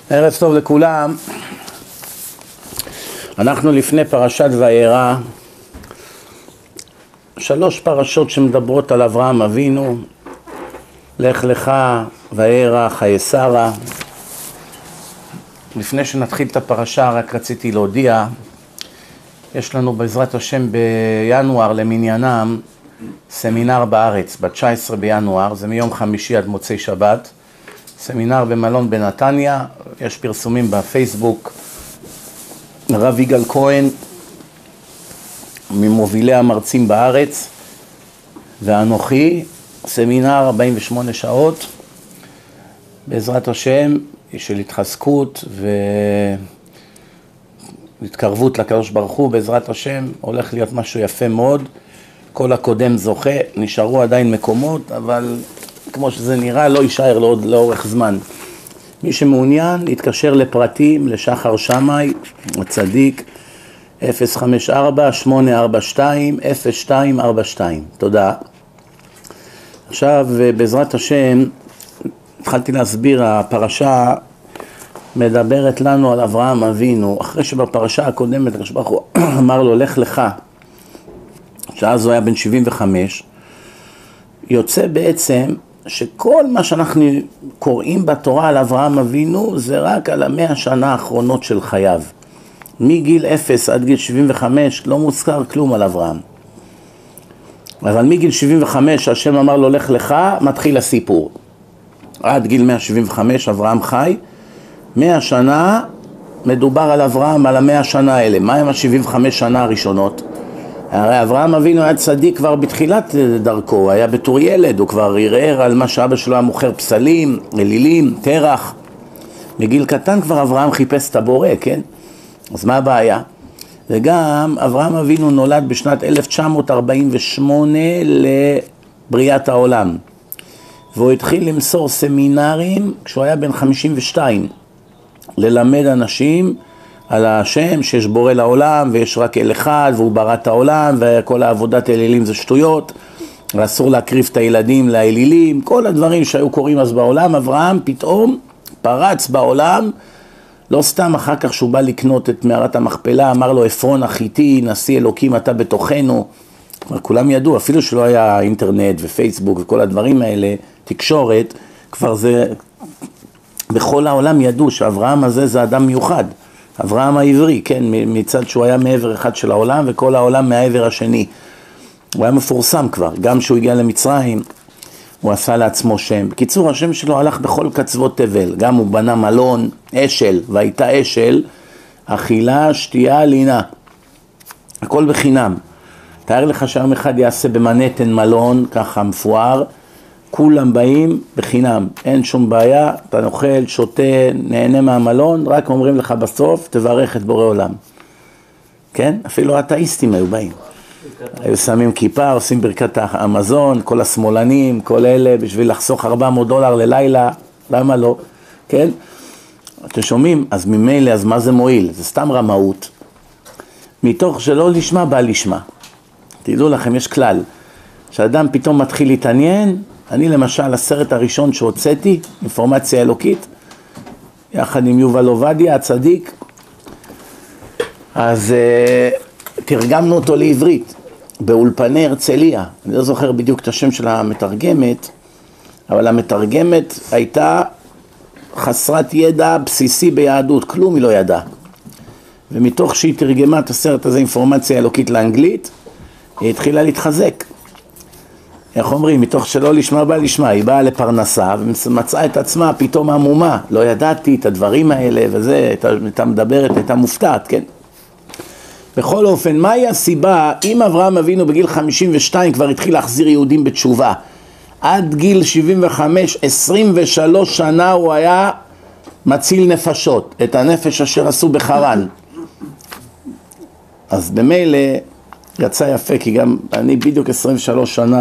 ערב טוב לכולם. אנחנו לפני פרשת וירא, 3 פרשות שמדברות על אברהם אבינו, לך לך, וירא, חיי שרה. לפני שנתחיל את הפרשה רק רציתי להודיע, יש לנו בעזרת השם בינואר למניינם סמינר בארץ, ב-19 בינואר, זה מיום חמישי עד מוצאי שבת, סמינר במלון בנתניה, יש פרסומים בפייסבוק, הרב יגאל כהן, ממובילי המרצים בארץ, ואנוכי, סמינר 48 שעות, בעזרת השם, של התחזקות והתקרבות לקדוש ברוך הוא, בעזרת השם, הולך להיות משהו יפה מאוד, כל הקודם זוכה, נשארו עדיין מקומות, אבל כמו שזה נראה, לא יישאר לאורך זמן. מי שמעוניין, להתקשר לפרטים, לשחר שמאי, הצדיק, 054-842-0242. תודה. עכשיו, בעזרת השם, התחלתי להסביר, הפרשה מדברת לנו על אברהם אבינו, אחרי שבפרשה הקודמת, הקדוש ברוך הוא אמר לו, לך לך, שאז הוא היה בן 75, יוצא בעצם שכל מה שאנחנו קוראים בתורה על אברהם אבינו זה רק על 100 שנה האחרונות של חייו. מגיל 0 עד גיל 75 לא מוזכר כלום על אברהם. אבל מגיל 75 השם אמר לו לך לך, מתחיל הסיפור. עד גיל 175 אברהם חי, 100 שנה מדובר על אברהם, על 100 שנה האלה. מה הם 75 שנה הראשונות? הרי אברהם אבינו היה צדיק כבר בתחילת דרכו, הוא היה בתור ילד, הוא כבר ערער על מה שאבא שלו היה מוכר, פסלים, אלילים, תרח. בגיל קטן כבר אברהם חיפש את הבורא, כן? אז מה הבעיה? וגם אברהם אבינו נולד בשנת 1948 לבריאת העולם. והוא התחיל למסור סמינרים כשהוא היה בן 52, ללמד אנשים על השם שיש בורא לעולם ויש רק אל אחד והוא ברא את העולם וכל העבודת אלילים זה שטויות ואסור להקריב את הילדים לאלילים, כל הדברים שהיו קוראים אז בעולם. אברהם פתאום פרץ בעולם, לא סתם אחר כך שהוא בא לקנות את מערת המכפלה אמר לו עפרון החיתי נשיא אלוקים אתה בתוכנו. כולם ידעו, אפילו שלא היה אינטרנט ופייסבוק וכל הדברים האלה, תקשורת, כבר זה בכל העולם ידעו שאברהם הזה זה אדם מיוחד, אברהם העברי, כן, מצד שהוא היה מעבר אחד של העולם וכל העולם מהעבר השני. הוא היה מפורסם כבר, גם שהוא הגיע למצרים, הוא עשה לעצמו שם. בקיצור, השם שלו הלך בכל קצוות תבל, גם הוא בנה מלון, אשל, והייתה אשל, אכילה, שתייה, לינה, הכל בחינם. תאר לך שהיום אחד יעשה במנהטן מלון, ככה מפואר, כולם באים בחינם, אין שום בעיה, אתה נאכל, שותה, נהנה מהמלון, רק אומרים לך בסוף, תברך את בורא עולם. כן? אפילו האתאיסטים היו באים. היו שמים כיפה, עושים ברכת המזון, כל השמאלנים, כל אלה, בשביל לחסוך $400 ללילה, למה לא? כן? אתם שומעים? אז ממילא, אז מה זה מועיל? זה סתם רמאות. מתוך שלא לשמה, בא לשמה. תדעו לכם, יש כלל. שאדם פתאום מתחיל להתעניין, אני למשל, הסרט הראשון שהוצאתי, אינפורמציה אלוקית, יחד עם יובל עובדיה, הצדיק, אז תרגמנו אותו לעברית, באולפני הרצליה. אני לא זוכר בדיוק את השם של המתרגמת, אבל המתרגמת הייתה חסרת ידע בסיסי ביהדות, כלום היא לא ידעה. ומתוך שהיא תרגמה את הסרט הזה, אינפורמציה אלוקית לאנגלית, היא התחילה להתחזק. איך אומרים? מתוך שלא לשמה בא לשמה, היא באה לפרנסה ומצאה את עצמה פתאום עמומה, לא ידעתי את הדברים האלה וזה, הייתה מדברת, הייתה מופתעת, כן? בכל אופן, מהי הסיבה, אם אברהם אבינו בגיל 52 כבר התחיל להחזיר יהודים בתשובה, עד גיל 75, 23 שנה הוא היה מציל נפשות, את הנפש אשר עשו בחרן. אז במילא יצא יפה, כי גם אני בדיוק 23 שנה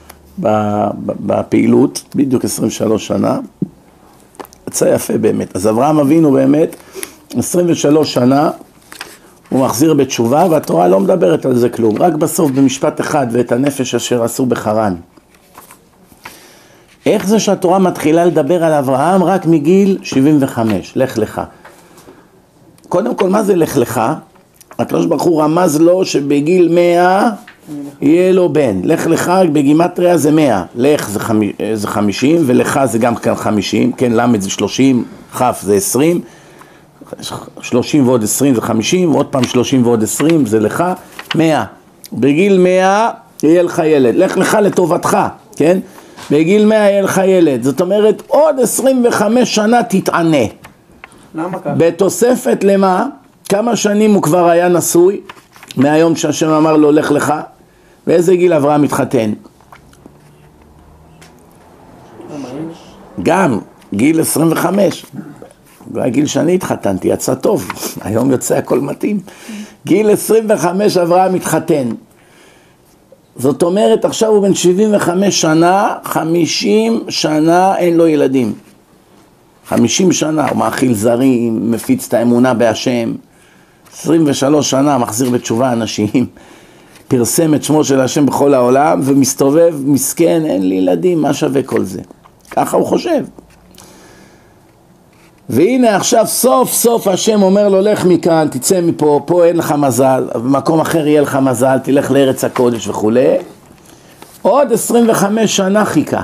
בפעילות, בדיוק 23 שנה, יצא יפה באמת. אז אברהם אבינו באמת, 23 שנה, הוא מחזיר בתשובה, והתורה לא מדברת על זה כלום, רק בסוף במשפט אחד, ואת הנפש אשר עשו בחרן. איך זה שהתורה מתחילה לדבר על אברהם רק מגיל 75? לך לך. קודם כל, מה זה לך לך? הקדוש ברוך הוא רמז לו שבגיל 100 יהיה לו בן. לך לך בגימטריה זה 100. לך זה 50 ולך זה גם כאן 50. כן, למד זה 30, כף זה 20. 30 ועוד 20 זה 50, ועוד פעם 30 ועוד 20 זה לך 100. בגיל 100 יהיה לך ילד. לך לך לטובתך, כן? בגיל 100 יהיה לך ילד. זאת אומרת, עוד 25 שנה תתענה. למה ככה? בתוספת למה? כמה שנים הוא כבר היה נשוי? מהיום שהשם אמר לו לך לך? באיזה גיל אברהם התחתן? גם גיל 25. גיל שאני התחתנתי, יצא טוב. היום יוצא הכל מתאים. גיל 25 אברהם התחתן. זאת אומרת, עכשיו הוא בן 75 שנה, 50 שנה אין לו ילדים. 50 שנה הוא מאכיל זרים, מפיץ את האמונה בהשם. 23 שנה מחזיר בתשובה אנשים. פרסם את שמו של השם בכל העולם ומסתובב מסכן, אין לי ילדים, מה שווה כל זה? ככה הוא חושב. והנה עכשיו סוף סוף השם אומר לו לך מכאן, תצא מפה, פה אין לך מזל, במקום אחר יהיה לך מזל, תלך לארץ הקודש וכו'. עוד 25 שנה חיכה.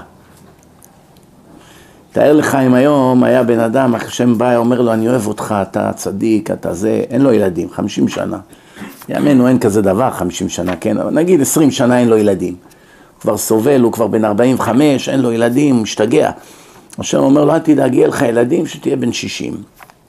תאר לך אם היום היה בן אדם, השם בא אומר לו אני אוהב אותך, אתה צדיק, אתה זה, אין לו ילדים, 50 שנה. יאמנו אין כזה דבר 50 שנה, כן? אבל נגיד 20 שנה אין לו ילדים. הוא כבר סובל, הוא כבר בן 45, אין לו ילדים, הוא משתגע. השם אומר לו, אל תדאג, יהיה לך ילדים שתהיה בן 60.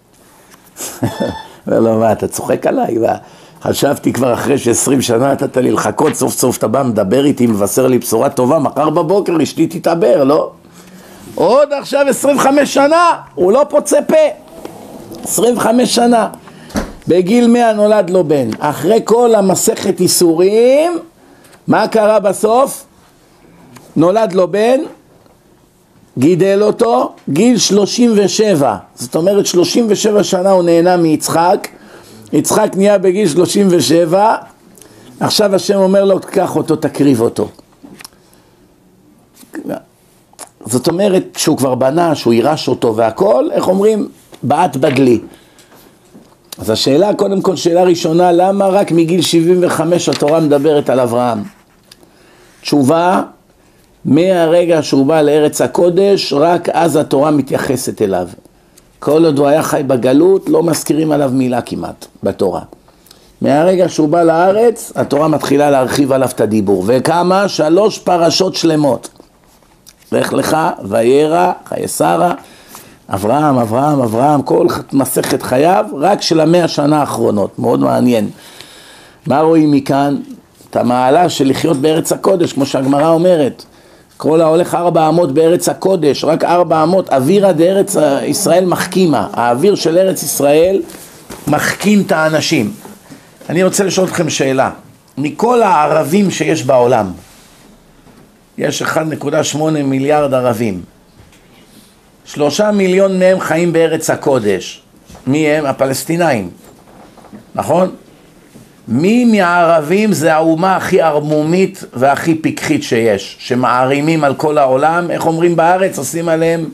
אומר לו, מה, אתה צוחק עליי? חשבתי כבר אחרי ש20 שנה נתת לי לחכות, סוף סוף אתה בא, מדבר איתי, מבשר לי בשורה טובה, מחר בבוקר אשתי תתעבר, לא? עוד עכשיו 25 שנה, הוא לא פוצה פה. 25 שנה. בגיל 100 נולד לו בן. אחרי כל המסכת איסורים, מה קרה בסוף? נולד לו בן, גידל אותו, גיל 37. זאת אומרת 37 שנה הוא נהנה מיצחק. יצחק נהיה בגיל 37. עכשיו השם אומר לו, תקח אותו, תקריב אותו. זאת אומרת, שהוא כבר בנה, שהוא יירש אותו והכל, איך אומרים? בעט בדלי. אז השאלה, קודם כל, שאלה ראשונה, למה רק מגיל 75 התורה מדברת על אברהם? תשובה, מהרגע שהוא בא לארץ הקודש, רק אז התורה מתייחסת אליו. כל עוד הוא היה חי בגלות, לא מזכירים עליו מילה כמעט בתורה. מהרגע שהוא בא לארץ, התורה מתחילה להרחיב עליו את הדיבור. וכמה? 3 פרשות שלמות. לך לך, וירא, חיי שרה, אברהם, אברהם, אברהם, כל מסכת חייו, רק של 100 שנה האחרונות. מאוד מעניין. מה רואים מכאן? את המעלה של לחיות בארץ הקודש, כמו שהגמרא אומרת. כל ההולך 4 אמות בארץ הקודש, רק 4 אמות, אווירא דארץ ישראל מחכימה. האוויר של ארץ ישראל מחכים את האנשים. אני רוצה לשאול אתכם שאלה. מכל הערבים שיש בעולם, יש 1.8 מיליארד ערבים. 3 מיליון מהם חיים בארץ הקודש. מי הם? הפלסטינאים. נכון? מי מהערבים זה האומה הכי ערמומית והכי פיקחית שיש, שמערימים על כל העולם, איך אומרים בארץ? עושים עליהם,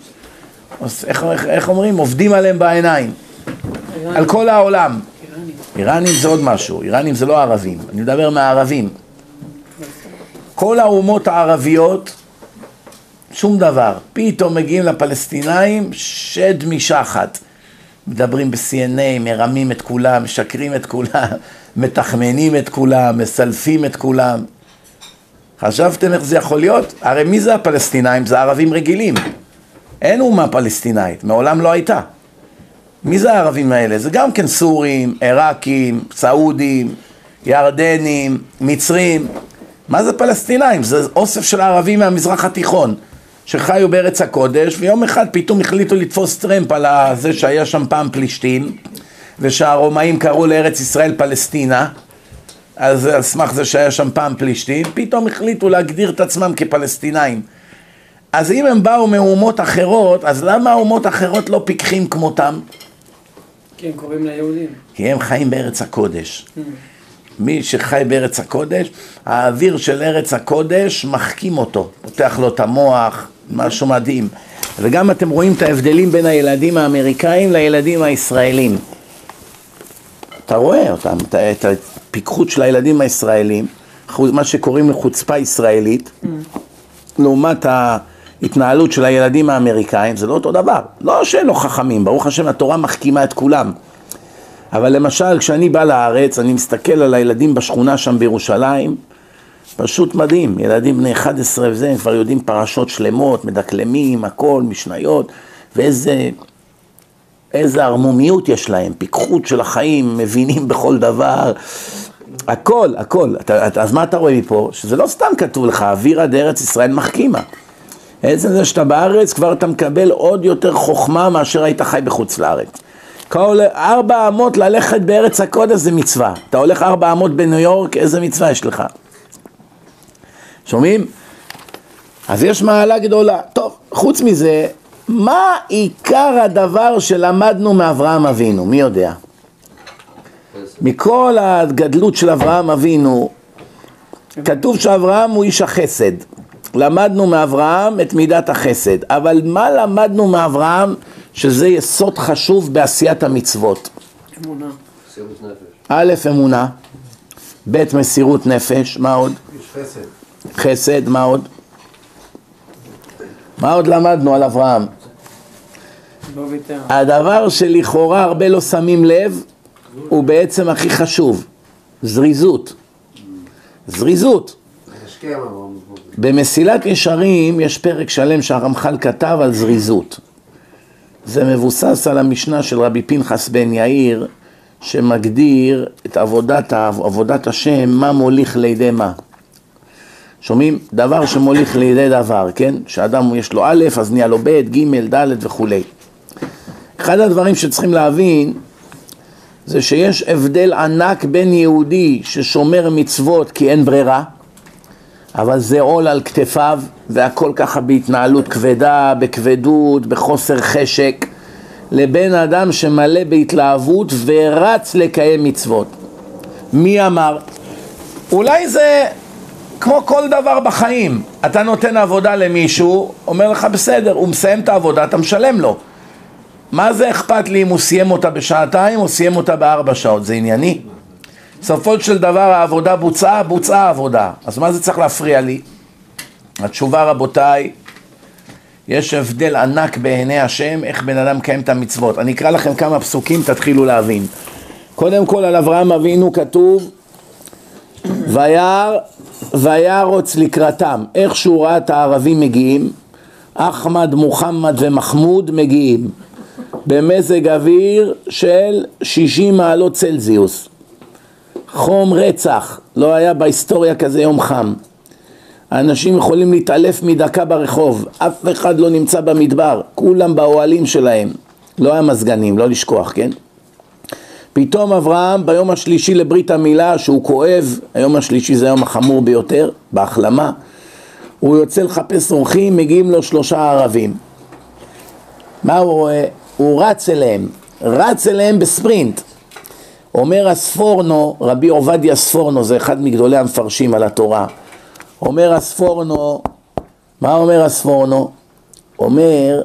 איך אומרים? עובדים עליהם בעיניים. על כל העולם. איראנים זה עוד משהו, איראנים זה לא ערבים, אני מדבר מהערבים. כל האומות הערביות, שום דבר. פתאום מגיעים לפלסטינאים, שד משחת. מדברים ב-CNA, מרמים את כולם, משקרים את כולם, מתחמנים את כולם, מסלפים את כולם. חשבתם איך זה יכול להיות? הרי מי זה הפלסטינאים? זה ערבים רגילים. אין אומה פלסטינאית, מעולם לא הייתה. מי זה הערבים האלה? זה גם כן סורים, עיראקים, סעודים, ירדנים, מצרים. מה זה פלסטינאים? זה אוסף של הערבים מהמזרח התיכון, שחיו בארץ הקודש, ויום אחד פתאום החליטו לתפוס טרמפ על זה שהיה שם פעם פלישתים, ושהרומאים קראו לארץ ישראל פלסטינה, אז על סמך זה שהיה שם פעם פלישתים, פתאום החליטו להגדיר את עצמם כפלסטינאים. אז אם הם באו מאומות אחרות, אז למה האומות אחרות לא פיקחים כמותם? כי הם קוראים ליהודים. כי הם חיים בארץ הקודש. מי שחי בארץ הקודש, האוויר של ארץ הקודש מחכים אותו, פותח לו את המוח, משהו מדהים. וגם אתם רואים את ההבדלים בין הילדים האמריקאים לילדים הישראלים. אתה רואה אותם, את הפיקחות של הילדים הישראלים, מה שקוראים לחוצפה ישראלית, לעומת ההתנהלות של הילדים האמריקאים, זה לא אותו דבר. לא שאין לו חכמים, ברוך השם, התורה מחכימה את כולם. אבל למשל, כשאני בא לארץ, אני מסתכל על הילדים בשכונה שם בירושלים, פשוט מדהים, ילדים בני 11 וזה, הם כבר יודעים פרשות שלמות, מדקלמים, הכל, משניות, ואיזה ערמומיות יש להם, פיקחות של החיים, מבינים בכל דבר, הכל, הכל. אז מה אתה רואה מפה? שזה לא סתם כתוב לך, אווירה דארץ ישראל מחכימה. עצם זה שאתה בארץ, כבר אתה מקבל עוד יותר חוכמה מאשר היית חי בחוץ לארץ. כל 4 אמות ללכת בארץ הקודש זה מצווה. אתה הולך 4 אמות בניו יורק, איזה מצווה יש לך? שומעים? אז יש מעלה גדולה. טוב, חוץ מזה, מה עיקר הדבר שלמדנו מאברהם אבינו? מי יודע? מכל הגדלות של אברהם אבינו, כתוב שאברהם הוא איש החסד. למדנו מאברהם את מידת החסד. אבל מה למדנו מאברהם שזה יסוד חשוב בעשיית המצוות? אמונה. מסירות נפש. א', אמונה. ב', מסירות נפש. מה עוד? יש חסד. חסד, מה עוד? מה עוד למדנו על אברהם? לא ויתר. הדבר שלכאורה הרבה לא שמים לב, הוא בעצם הכי חשוב. זריזות. זריזות. השקיע מה? במסילת ישרים יש פרק שלם שהרמח"ל כתב על זריזות. זה מבוסס על המשנה של רבי פנחס בן יאיר, שמגדיר את עבודת השם, מה מוליך לידי מה. שומעים? דבר שמוליך לידי דבר, כן? שאדם יש לו א', אז נהיה לו ב', ג', ד' וכו'. אחד הדברים שצריכים להבין, זה שיש הבדל ענק בין יהודי ששומר מצוות כי אין ברירה, אבל זה עול על כתפיו, והכל ככה בהתנהלות כבדה, בכבדות, בחוסר חשק, לבין אדם שמלא בהתלהבות ורץ לקיים מצוות. מי אמר? אולי זה כמו כל דבר בחיים. אתה נותן עבודה למישהו, אומר לך בסדר, הוא מסיים את העבודה, אתה משלם לו. מה זה אכפת לי אם הוא סיים אותה בשעתיים או סיים אותה ב4 שעות? זה ענייני. סופו של דבר העבודה בוצעה העבודה. אז מה זה צריך להפריע לי? התשובה רבותיי, יש הבדל ענק בעיני השם איך בן אדם קיים את המצוות. אני אקרא לכם כמה פסוקים, תתחילו להבין. קודם כל על אברהם אבינו כתוב, וירוץ לקראתם. איך שהוא ראה את הערבים מגיעים, אחמד, מוחמד ומחמוד מגיעים. במזג אוויר של 60 מעלות צלזיוס. חום רצח, לא היה בהיסטוריה כזה יום חם. האנשים יכולים להתעלף מדקה ברחוב, אף אחד לא נמצא במדבר, כולם באוהלים שלהם. לא היה מזגנים, לא לשכוח, כן? פתאום אברהם ביום השלישי לברית המילה, שהוא כואב, היום השלישי זה היום החמור ביותר, בהחלמה, הוא יוצא לחפש אורחים, מגיעים לו 3 ערבים. מה הוא רואה? הוא רץ אליהם בספרינט. אומר הספורנו, רבי עובדיה ספורנו, זה אחד מגדולי המפרשים על התורה. אומר הספורנו, מה אומר הספורנו? אומר,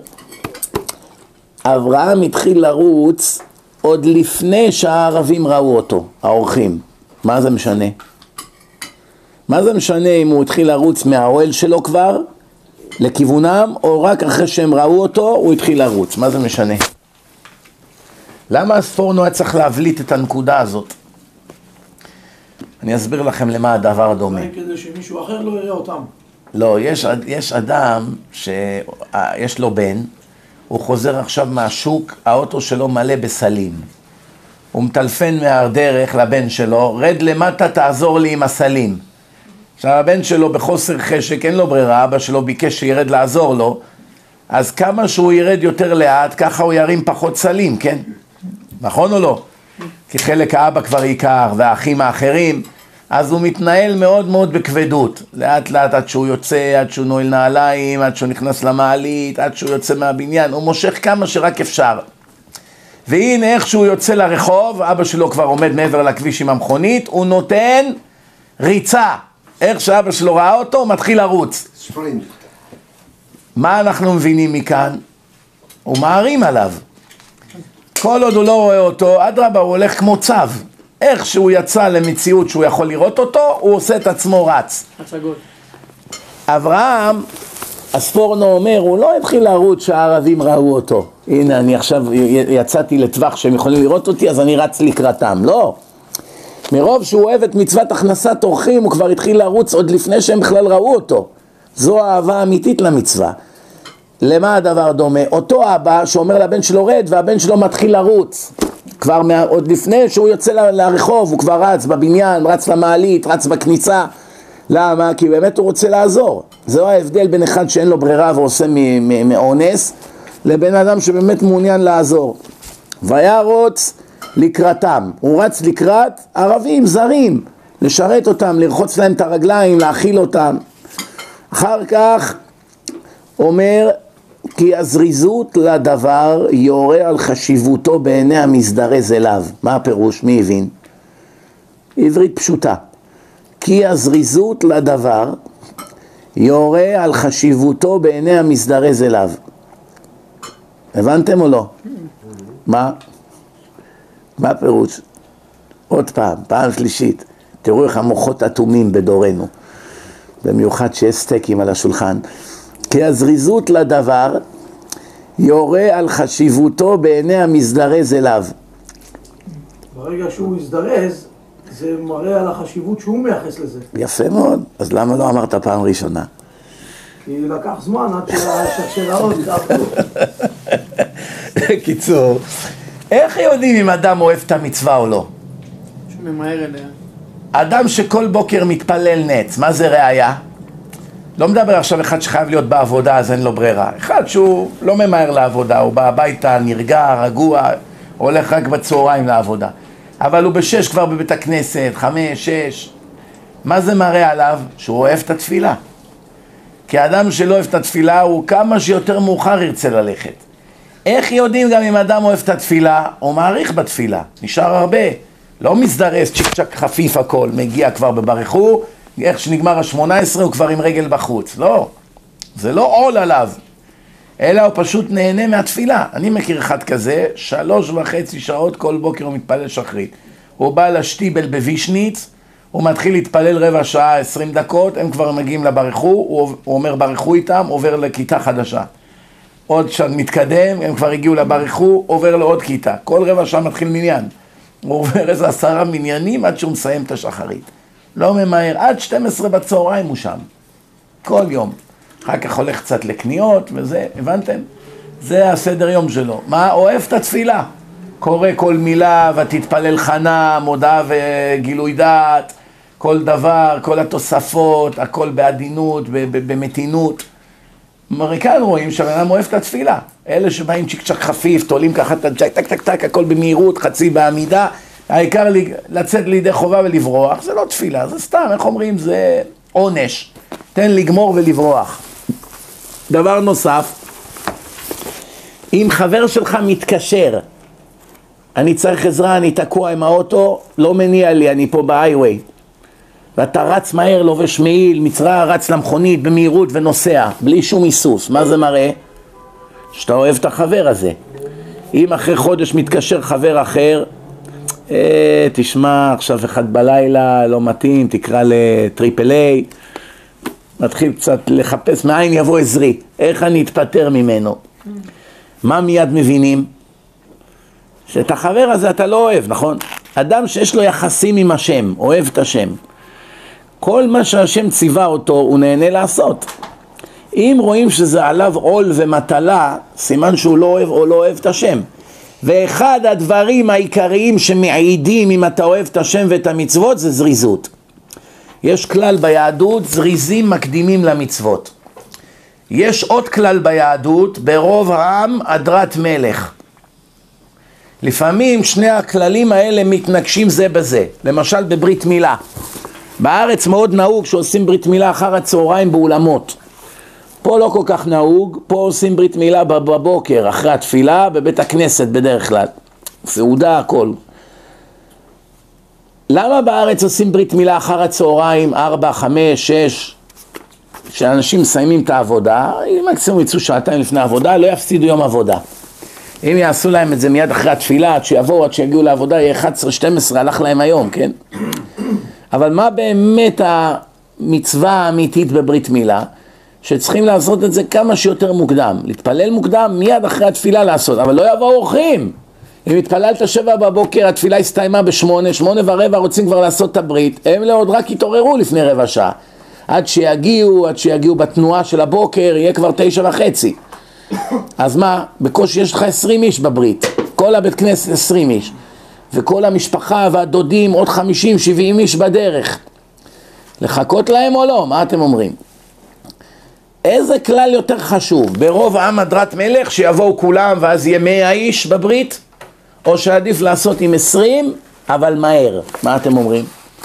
אברהם התחיל לרוץ עוד לפני שהערבים ראו אותו, האורחים. מה זה משנה? מה זה משנה אם הוא התחיל לרוץ מהאוהל שלו כבר לכיוונם, או רק אחרי שהם ראו אותו הוא התחיל לרוץ? מה זה משנה? למה הספורנו היה צריך להבליט את הנקודה הזאת? אני אסביר לכם למה הדבר דומה. כדי שמישהו אחר לא יראה אותם. לא, יש אדם שיש לו בן, הוא חוזר עכשיו מהשוק, האוטו שלו מלא בסלים. הוא מטלפן מהדרך לבן שלו, רד למטה תעזור לי עם הסלים. עכשיו הבן שלו בחוסר חשק, אין לו ברירה, אבא שלו ביקש שירד לעזור לו, אז כמה שהוא ירד יותר לאט, ככה הוא ירים פחות סלים, כן? נכון או לא? כי חלק האבא כבר עיקר והאחים האחרים, אז הוא מתנהל מאוד מאוד בכבדות, לאט לאט עד שהוא יוצא, עד שהוא נועל נעליים, עד שהוא נכנס למעלית, עד שהוא יוצא מהבניין, הוא מושך כמה שרק אפשר. והנה איך שהוא יוצא לרחוב, אבא שלו כבר עומד מעבר לכביש עם המכונית, הוא נותן ריצה. איך שאבא שלו ראה אותו, הוא מתחיל לרוץ. ספרינט. מה אנחנו מבינים מכאן? הוא מערים עליו. כל עוד הוא לא רואה אותו, אדרבה, הוא הולך כמו צו. איך שהוא יצא למציאות שהוא יכול לראות אותו, הוא עושה את עצמו רץ. הצגות. אברהם, הספורנו אומר, הוא לא התחיל לרוץ שהערבים ראו אותו. הנה, אני עכשיו יצאתי לטווח שהם יכולים לראות אותי, אז אני רץ לקראתם. לא. מרוב שהוא אוהב את מצוות הכנסת אורחים, הוא כבר התחיל לרוץ עוד לפני שהם בכלל ראו אותו. זו האהבה האמיתית למצווה. למה הדבר דומה? אותו אבא שאומר לבן שלו רד, והבן שלו מתחיל לרוץ. כבר עוד לפני שהוא יוצא לרחוב, הוא כבר רץ בבניין, רץ למעלית, רץ בכניסה. למה? כי באמת הוא רוצה לעזור. זהו ההבדל בין אחד שאין לו ברירה ועושה מאונס, לבין אדם שבאמת מעוניין לעזור. וירוץ לקראתם. הוא רץ לקראת ערבים, זרים, לשרת אותם, לרחוץ להם את הרגליים, להאכיל אותם. אחר כך אומר, כי הזריזות לדבר יורה על חשיבותו בעיני המזדרז אליו. מה הפירוש? מי הבין? עברית פשוטה. כי הזריזות לדבר יורה על חשיבותו בעיני המזדרז אליו. הבנתם או לא? מה? מה הפירוש? עוד פעם שלישית. תראו איך המוחות אטומים בדורנו. במיוחד שיש סטייקים על השולחן. כי הזריזות לדבר יורה על חשיבותו בעיני המזדרז אליו. ברגע שהוא יזדרז, זה מראה על החשיבות שהוא מייחס לזה. יפה מאוד. אז למה לא אמרת פעם ראשונה? כי לקח זמן עד שהשאלות עבדו. קיצור, איך יודעים אם אדם אוהב את המצווה או לא? שהוא ממהר אליה. אדם שכל בוקר מתפלל נץ, מה זה ראיה? לא מדבר עכשיו אחד שחייב להיות בעבודה, אז אין לו ברירה. אחד שהוא לא ממהר לעבודה, הוא בא הביתה, נרגע, רגוע, הולך רק בצהריים לעבודה. אבל הוא בשש כבר בבית הכנסת, 5, 6. מה זה מראה עליו? שהוא אוהב את התפילה. כי האדם שלא אוהב את התפילה, הוא כמה שיותר מאוחר ירצה ללכת. איך יודעים גם אם אדם אוהב את התפילה? הוא מעריך בתפילה, נשאר הרבה. לא מזדרז, צ'יק צ'ק חפיף הכל, מגיע כבר בברכו, איך שנגמר ה-18 הוא כבר עם רגל בחוץ. לא, זה לא עול עליו, אלא הוא פשוט נהנה מהתפילה. אני מכיר אחד כזה, 3.5 שעות כל בוקר הוא מתפלל שחרית. הוא בא לשטיבל בווישניץ, הוא מתחיל להתפלל רבע שעה, 20 דקות, הם כבר מגיעים לברכו, הוא אומר ברכו איתם, עובר לכיתה חדשה. עוד שם מתקדם, הם כבר הגיעו לברכו, עובר לעוד כיתה. כל רבע שעה מתחיל מניין. הוא עובר איזה 10 מניינים עד שהוא מסיים את השחרית. לא ממהר, עד 12 בצהריים הוא שם. כל יום. אחר כך הולך קצת לקניות וזה, הבנתם? זה הסדר יום שלו. מה? אוהב את התפילה. קורא כל מילה ותתפלל חנה, מודעה וגילוי דעת, כל דבר, כל התוספות, הכל בעדינות, במתינות. כאן רואים שהבן אוהב את התפילה. אלה שבאים צ'יק צ'ק חפיף, תולים ככה את הג'ק, טק טק טק, הכל במהירות, חצי בעמידה. העיקר לצאת לידי חובה ולברוח, זה לא תפילה, זה סתם, איך אומרים? זה עונש. תן לגמור ולברוח. דבר נוסף, אם חבר שלך מתקשר, אני צריך עזרה, אני תקוע עם האוטו, לא מניע לי, אני פה בהייווי. ואתה רץ מהר, לובש מעיל, מצרע, רץ למכונית במהירות ונוסע, בלי שום היסוס. מה זה מראה? שאתה אוהב את החבר הזה. אם אחרי חודש מתקשר חבר אחר, תשמע, עכשיו 1 בלילה, לא מתאים, תקרא לטריפל איי, מתחיל קצת לחפש, מאין יבוא עזרי, איך אני אתפטר ממנו. מה מיד מבינים? שאת החבר הזה אתה לא אוהב, נכון? אדם שיש לו יחסים עם השם, אוהב את השם. כל מה שהשם ציווה אותו, הוא נהנה לעשות. אם רואים שזה עליו עול ומטלה, סימן שהוא לא אוהב או לא אוהב את השם. ואחד הדברים העיקריים שמעידים אם אתה אוהב את השם ואת המצוות זה זריזות. יש כלל ביהדות, זריזים מקדימים למצוות. יש עוד כלל ביהדות, ברוב העם הדרת מלך. לפעמים שני הכללים האלה מתנגשים זה בזה. למשל בברית מילה. בארץ מאוד נהוג שעושים ברית מילה אחר הצהריים באולמות. פה לא כל כך נהוג, פה עושים ברית מילה בבוקר, אחרי התפילה, בבית הכנסת בדרך כלל. סעודה, הכל. למה בארץ עושים ברית מילה אחר הצהריים, 4, 5, 6, שאנשים מסיימים את העבודה, מקסימום יצאו שעתיים לפני העבודה, לא יפסידו יום עבודה. אם יעשו להם את זה מיד אחרי התפילה, עד שיבואו, עד שיגיעו לעבודה, יהיה 11-12, הלך להם היום, כן? אבל מה באמת המצווה האמיתית בברית מילה? שצריכים לעשות את זה כמה שיותר מוקדם. להתפלל מוקדם, מיד אחרי התפילה לעשות, אבל לא יבואו אורחים. אם התפללת 7 בבוקר, התפילה הסתיימה ב8, 8:15, רוצים כבר לעשות את הברית, הם לעוד רק יתעוררו לפני רבע שעה. עד שיגיעו בתנועה של הבוקר, יהיה כבר 9:30. אז מה? בקושי יש לך 20 איש בברית, כל הבית כנסת 20 איש, וכל המשפחה והדודים עוד 50-70 איש בדרך. לחכות להם או לא? מה אתם אומרים? איזה כלל יותר חשוב? ברוב עם הדרת מלך שיבואו כולם ואז יהיה 100 איש בברית? או שעדיף לעשות עם 20 אבל מהר? מה אתם אומרים?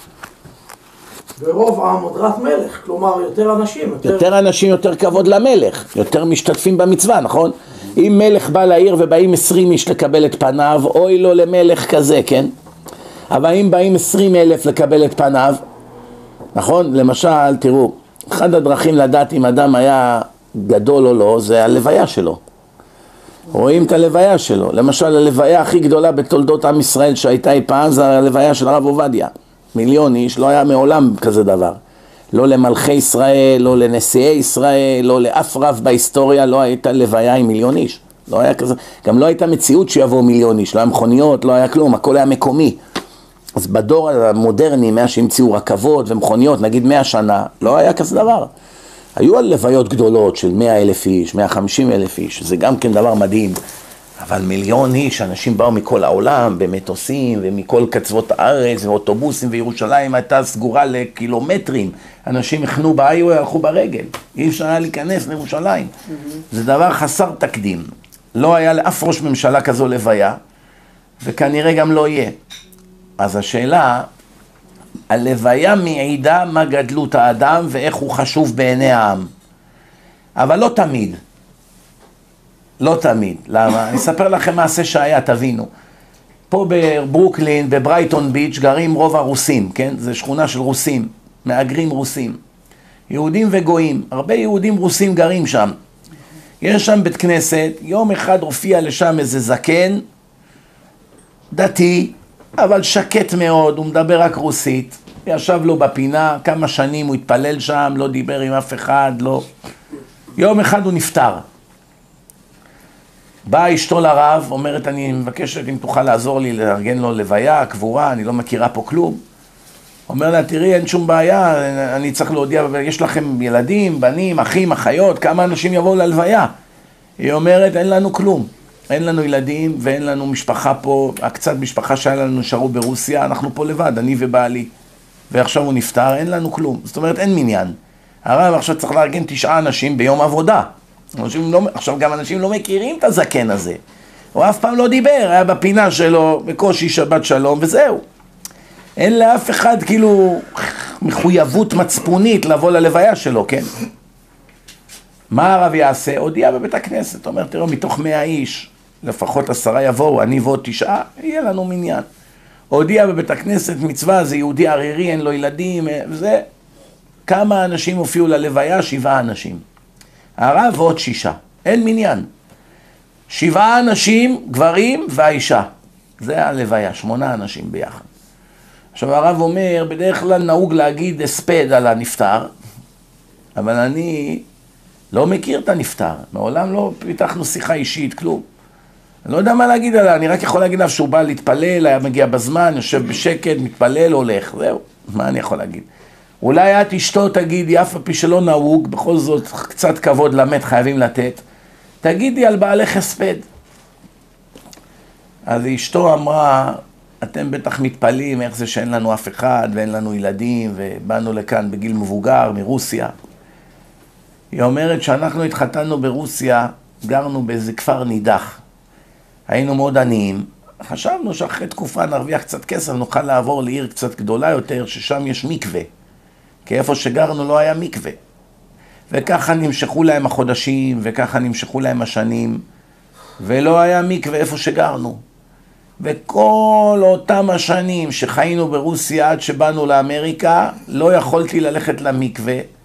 ברוב עם הדרת מלך, כלומר יותר אנשים. יותר אנשים, יותר כבוד למלך, יותר משתתפים במצווה, נכון? אם מלך בא לעיר ובאים 20 איש לקבל את פניו, אוי לו למלך כזה, כן? אבל אם באים 20,000 לקבל את פניו, נכון? למשל, תראו, אחד הדרכים לדעת אם אדם היה גדול או לא, זה הלוויה שלו. רואים את הלוויה שלו. למשל, הלוויה הכי גדולה בתולדות עם ישראל שהייתה אי פעם, זה הלוויה של הרב עובדיה. 1,000,000 איש, לא היה מעולם כזה דבר. לא למלכי ישראל, לא לנשיאי ישראל, לא לאף רב בהיסטוריה, לא הייתה לוויה עם 1,000,000 איש. לא היה כזה, גם לא הייתה מציאות שיבואו 1,000,000 איש, לא היה מכוניות, לא היה כלום, הכל היה מקומי. אז בדור המודרני, מאז שהמציאו רכבות ומכוניות, נגיד 100 שנה, לא היה כזה דבר. היו הלוויות גדולות של 100,000 איש, 150,000 איש, זה גם כן דבר מדהים. אבל 1,000,000 איש, אנשים באו מכל העולם, במטוסים ומכל קצוות הארץ, ואוטובוסים, וירושלים הייתה סגורה לקילומטרים. אנשים הכנו באיווי, הלכו ברגל. אי אפשר היה להיכנס לירושלים. זה דבר חסר תקדים. לא היה לאף ראש ממשלה כזו לוויה, וכנראה גם לא יהיה. אז השאלה, הלוויה מעידה מה גדלות האדם ואיך הוא חשוב בעיני העם. אבל לא תמיד. לא תמיד. למה? אני אספר לכם מעשה שהיה, תבינו. פה בברוקלין, בברייטון ביץ', גרים רוב הרוסים, כן? זה שכונה של רוסים, מאגרים רוסים. יהודים וגויים, הרבה יהודים רוסים גרים שם. יש שם בית כנסת, יום אחד הופיע לשם איזה זקן, דתי, אבל שקט מאוד, הוא מדבר רק רוסית. ישב לו בפינה, כמה שנים הוא התפלל שם, לא דיבר עם אף אחד, לא. יום אחד הוא נפטר. באה אשתו לרב, אומרת, אני מבקשת אם תוכל לעזור לי לארגן לו לוויה, קבורה, אני לא מכירה פה כלום. אומר לה, תראי, אין שום בעיה, אני צריך להודיע, יש לכם ילדים, בנים, אחים, אחיות, כמה אנשים יבואו ללוויה? היא אומרת, אין לנו כלום. אין לנו ילדים ואין לנו משפחה פה, הקצת משפחה שהיה לנו נשארו ברוסיה, אנחנו פה לבד, אני ובעלי. ועכשיו הוא נפטר, אין לנו כלום. זאת אומרת, אין מניין. הרב עכשיו צריך לארגן 9 אנשים ביום עבודה. עכשיו גם אנשים לא מכירים את הזקן הזה. הוא אף פעם לא דיבר, היה בפינה שלו, בקושי שבת שלום, וזהו. אין לאף אחד כאילו מחויבות מצפונית לבוא ללוויה שלו, כן? מה הרב יעשה? הודיע בבית הכנסת, אומר, תראו, מתוך 100 איש, לפחות 10 יבואו, אני ועוד 9, יהיה לנו מניין. הודיע בבית הכנסת, מצווה, זה יהודי ערירי, אין לו ילדים, וזה. כמה אנשים הופיעו ללוויה? 7 אנשים. הרב ועוד 6, אין מניין. 7 אנשים, גברים והאישה. זה הלוויה, 8 אנשים ביחד. עכשיו הרב אומר, בדרך כלל נהוג להגיד הספד על הנפטר, אבל אני לא מכיר את הנפטר, מעולם לא פיתחנו שיחה אישית, כלום. אני לא יודע מה להגיד עליה, אני רק יכול להגיד עליו שהוא בא להתפלל, היה מגיע בזמן, יושב בשקט, מתפלל, הולך, זהו, מה אני יכול להגיד? אולי את אשתו תגידי, אף פי שלא נהוג, בכל זאת קצת כבוד למת חייבים לתת, תגידי על בעלך הספד. אז אשתו אמרה, אתם בטח מתפלאים איך זה שאין לנו אף אחד ואין לנו ילדים ובאנו לכאן בגיל מבוגר מרוסיה. היא אומרת שאנחנו התחתנו ברוסיה, גרנו באיזה כפר נידח. היינו מאוד עניים, חשבנו שאחרי תקופה נרוויח קצת כסף, נוכל לעבור לעיר קצת גדולה יותר, ששם יש מקווה. כי איפה שגרנו לא היה מקווה. וככה נמשכו להם החודשים, וככה נמשכו להם השנים, ולא היה מקווה איפה שגרנו. וכל אותם השנים שחיינו ברוסיה עד שבאנו לאמריקה, לא יכולתי ללכת למקווה,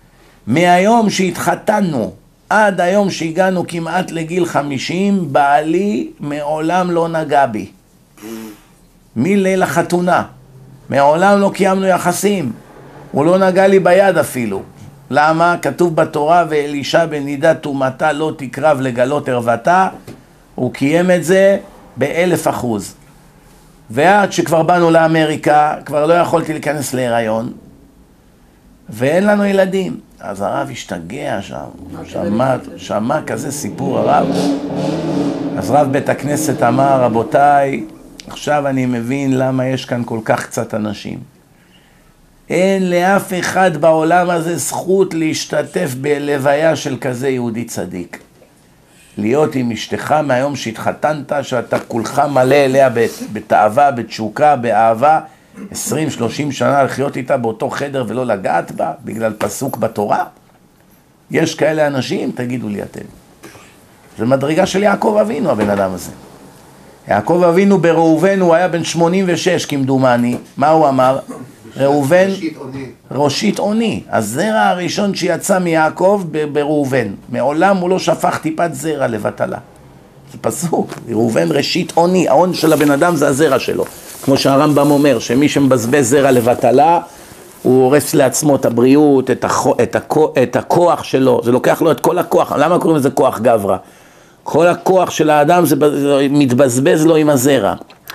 מהיום שהתחתנו עד היום שהגענו כמעט לגיל 50, בעלי מעולם לא נגע בי. מליל החתונה. מעולם לא קיימנו יחסים. הוא לא נגע לי ביד אפילו. למה? כתוב בתורה, ואלישע בנידת טומאתה לא תקרב לגלות ערוותה. הוא קיים את זה ב1,000%. ועד שכבר באנו לאמריקה, כבר לא יכולתי להיכנס להיריון. ואין לנו ילדים. אז הרב השתגע שם, שמע כזה סיפור הרב. אז רב בית הכנסת אמר, רבותיי, עכשיו אני מבין למה יש כאן כל כך קצת אנשים. אין לאף אחד בעולם הזה זכות להשתתף בלוויה של כזה יהודי צדיק. להיות עם אשתך מהיום שהתחתנת, שאתה כולך מלא אליה בתאווה, בתשוקה, באהבה, 20-30 שנה לחיות איתה באותו חדר ולא לגעת בה, בגלל פסוק בתורה. יש כאלה אנשים, תגידו לי אתם. זה מדרגה של יעקב אבינו, הבן אדם הזה. יעקב אבינו בראובן, הוא היה בן 86 כמדומני. מה הוא אמר? ראובן, ראשית עוני. הזרע הראשון שיצא מיעקב בראובן. מעולם הוא לא שפך טיפת זרע לבטלה. זה פסוק. ראובן ראשית עוני. העון של הבן אדם זה הזרע שלו. כמו שהרמב"ם אומר, שמי שמבזבז זרע לבטלה, הוא הורס לעצמו את הבריאות, את הכוח שלו. זה לוקח לו את כל הכוח. למה קוראים לזה כוח גברא? כל הכוח של האדם זה מתבזבז לו עם הזרע.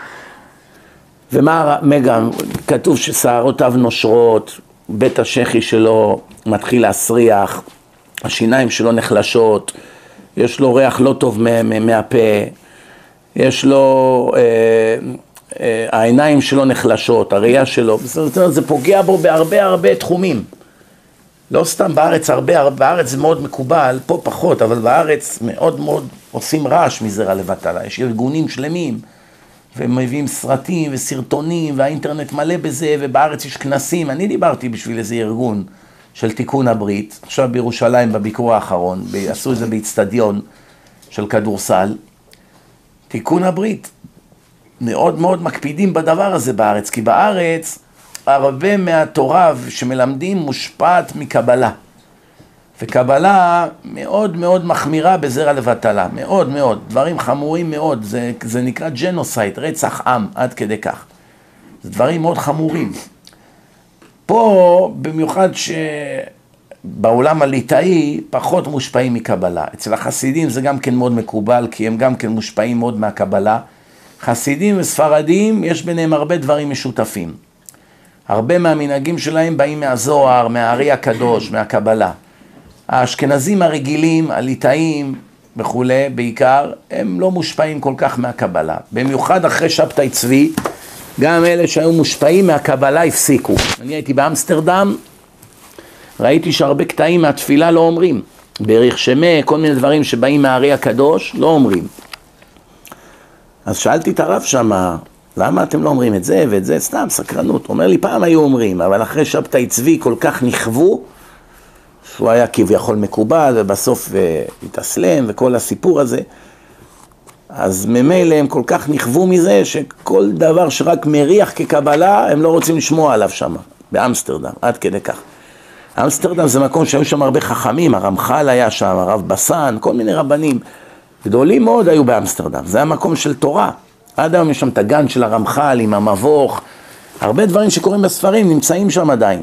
ומה גם כתוב ששערותיו נושרות, בית השחי שלו מתחיל להסריח, השיניים שלו נחלשות, יש לו ריח לא טוב מהפה, יש לו, העיניים שלו נחלשות, הראייה שלו, זה פוגע בו בהרבה תחומים. לא סתם בארץ בארץ זה מאוד מקובל, פה פחות, אבל בארץ מאוד עושים רעש מזרע לבטלה. יש ארגונים שלמים, והם מביאים סרטים וסרטונים, והאינטרנט מלא בזה, ובארץ יש כנסים. אני דיברתי בשביל איזה ארגון של תיקון הברית, עכשיו בירושלים בביקור האחרון, עשו את זה באצטדיון של כדורסל. תיקון הברית, מאוד מקפידים בדבר הזה בארץ, כי בארץ הרבה מהתורה שמלמדים מושפעת מקבלה. וקבלה מאוד מחמירה בזרע לבטלה, מאוד, דברים חמורים מאוד, זה נקרא ג'נוסייד, רצח עם, עד כדי כך. זה דברים מאוד חמורים. פה, במיוחד שבעולם הליטאי, פחות מושפעים מקבלה. אצל החסידים זה גם כן מאוד מקובל, כי הם גם כן מושפעים מאוד מהקבלה. חסידים וספרדים, יש ביניהם הרבה דברים משותפים. הרבה מהמנהגים שלהם באים מהזוהר, מהארי הקדוש, מהקבלה. האשכנזים הרגילים, הליטאים וכו', בעיקר, הם לא מושפעים כל כך מהקבלה. במיוחד אחרי שבתאי צבי, גם אלה שהיו מושפעים מהקבלה הפסיקו. אני הייתי באמסטרדם, ראיתי שהרבה קטעים מהתפילה לא אומרים. בריך שמה, כל מיני דברים שבאים מהארי הקדוש, לא אומרים. אז שאלתי את הרב שמה, למה אתם לא אומרים את זה ואת זה? סתם סקרנות. אומר לי, פעם היו אומרים, אבל אחרי שבתאי צבי כל כך נכוו, שהוא היה כביכול מקובל, ובסוף התאסלם, וכל הסיפור הזה. אז ממילא הם כל כך נכוו מזה, שכל דבר שרק מריח כקבלה, הם לא רוצים לשמוע עליו שם, באמסטרדם, עד כדי כך. אמסטרדם זה מקום שהיו שם הרבה חכמים, הרמח"ל היה שם, הרב בסן, כל מיני רבנים. גדולים מאוד היו באמסטרדם, זה המקום של תורה. עד היום יש שם את הגן של הרמח"ל עם המבוך, הרבה דברים שקורים בספרים נמצאים שם עדיין.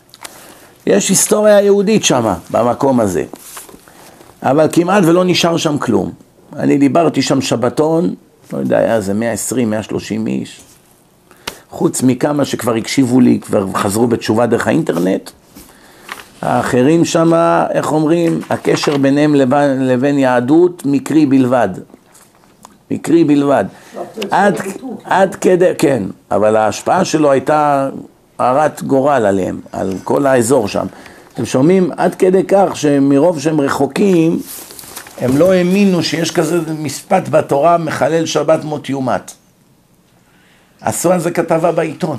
יש היסטוריה יהודית שם, במקום הזה. אבל כמעט ולא נשאר שם כלום. אני דיברתי שם שבתון, לא יודע, היה זה 120, 130 איש. חוץ מכמה שכבר הקשיבו לי, כבר חזרו בתשובה דרך האינטרנט. האחרים שם, איך אומרים, הקשר ביניהם לבין יהדות מקרי בלבד. מקרי בלבד. עד כדי, כן, אבל ההשפעה שלו הייתה הרת גורל עליהם, על כל האזור שם. אתם שומעים עד כדי כך שמרוב שהם רחוקים, הם לא האמינו שיש כזה משפט בתורה, מחלל שבת מות יומת. עשו על זה כתבה בעיתון,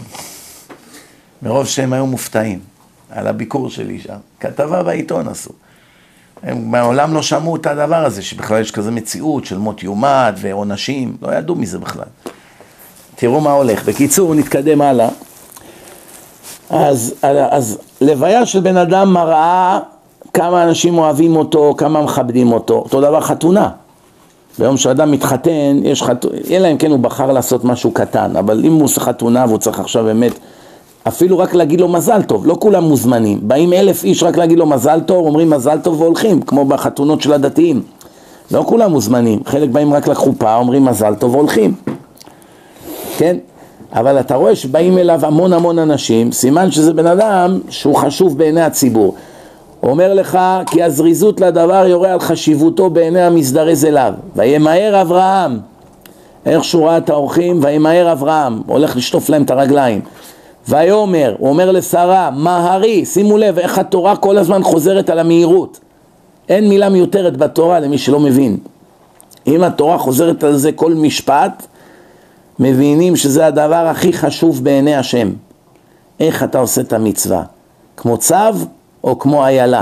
מרוב שהם היו מופתעים, על הביקור שלי שם. כתבה בעיתון עשו. הם מעולם לא שמעו את הדבר הזה, שבכלל יש כזה מציאות של מות יומת ועונשים, לא ידעו מזה בכלל. תראו מה הולך. בקיצור, נתקדם הלאה. אז לוויה של בן אדם מראה כמה אנשים אוהבים אותו, כמה מכבדים אותו. אותו דבר חתונה. ביום שאדם מתחתן, אלא אם כן הוא בחר לעשות משהו קטן, אבל אם הוא עושה חתונה והוא צריך עכשיו באמת, אפילו רק להגיד לו מזל טוב, לא כולם מוזמנים. באים 1,000 איש רק להגיד לו מזל טוב, אומרים מזל טוב והולכים, כמו בחתונות של הדתיים. לא כולם מוזמנים, חלק באים רק לחופה, אומרים מזל טוב והולכים. כן? אבל אתה רואה שבאים אליו המון אנשים, סימן שזה בן אדם שהוא חשוב בעיני הציבור. הוא אומר לך, כי הזריזות לדבר יורה על חשיבותו בעיני המזדרז אליו. וימהר אברהם, איך שהוא ראה את האורחים, וימהר אברהם, הולך לשטוף להם את הרגליים. ויאמר, הוא אומר לשרה, מהרי, שימו לב איך התורה כל הזמן חוזרת על המהירות. אין מילה מיותרת בתורה למי שלא מבין. אם התורה חוזרת על זה כל משפט, מבינים שזה הדבר הכי חשוב בעיני השם. איך אתה עושה את המצווה? כמו צו או כמו איילה?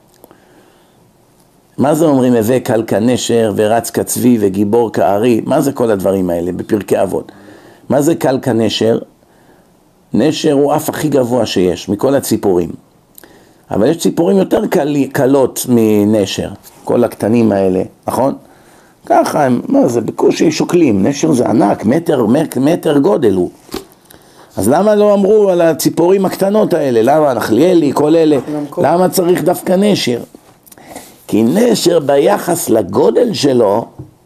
מה זה אומרים הווה קל כנשר ורץ כצבי וגיבור כארי? מה זה כל הדברים האלה בפרקי אבות? מה זה קל כנשר? נשר הוא אף הכי גבוה שיש מכל הציפורים. אבל יש ציפורים יותר קלות מנשר, כל הקטנים האלה, נכון? ככה הם, מה זה, בקושי שוקלים, נשר זה ענק, מטר גודל הוא. אז למה לא אמרו על הציפורים הקטנות האלה? למה נחליאלי, כל אלה? למה צריך דווקא נשר? כי נשר ביחס לגודל שלו,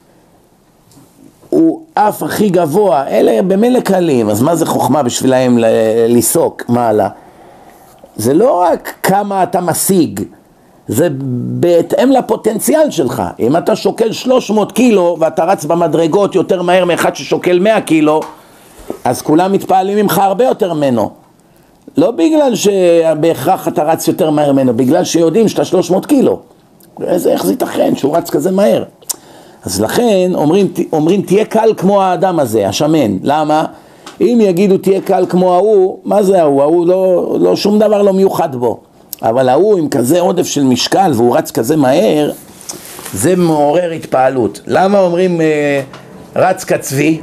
הוא אף הכי גבוה, אלה במילא קלים, אז מה זה חוכמה בשבילהם לסוק מעלה? זה לא רק כמה אתה משיג, זה בהתאם לפוטנציאל שלך. אם אתה שוקל 300 קילו ואתה רץ במדרגות יותר מהר מאחד ששוקל 100 קילו, אז כולם מתפעלים ממך הרבה יותר ממנו. לא בגלל שבהכרח אתה רץ יותר מהר ממנו, בגלל שיודעים שאתה 300 קילו. איך זה ייתכן שהוא רץ כזה מהר? אז לכן אומרים תהיה קל כמו האדם הזה, השמן. למה? אם יגידו תהיה קל כמו ההוא, מה זה ההוא? ההוא לא שום דבר לא מיוחד בו. אבל ההוא עם כזה עודף של משקל והוא רץ כזה מהר, זה מעורר התפעלות. למה אומרים רץ כצבי?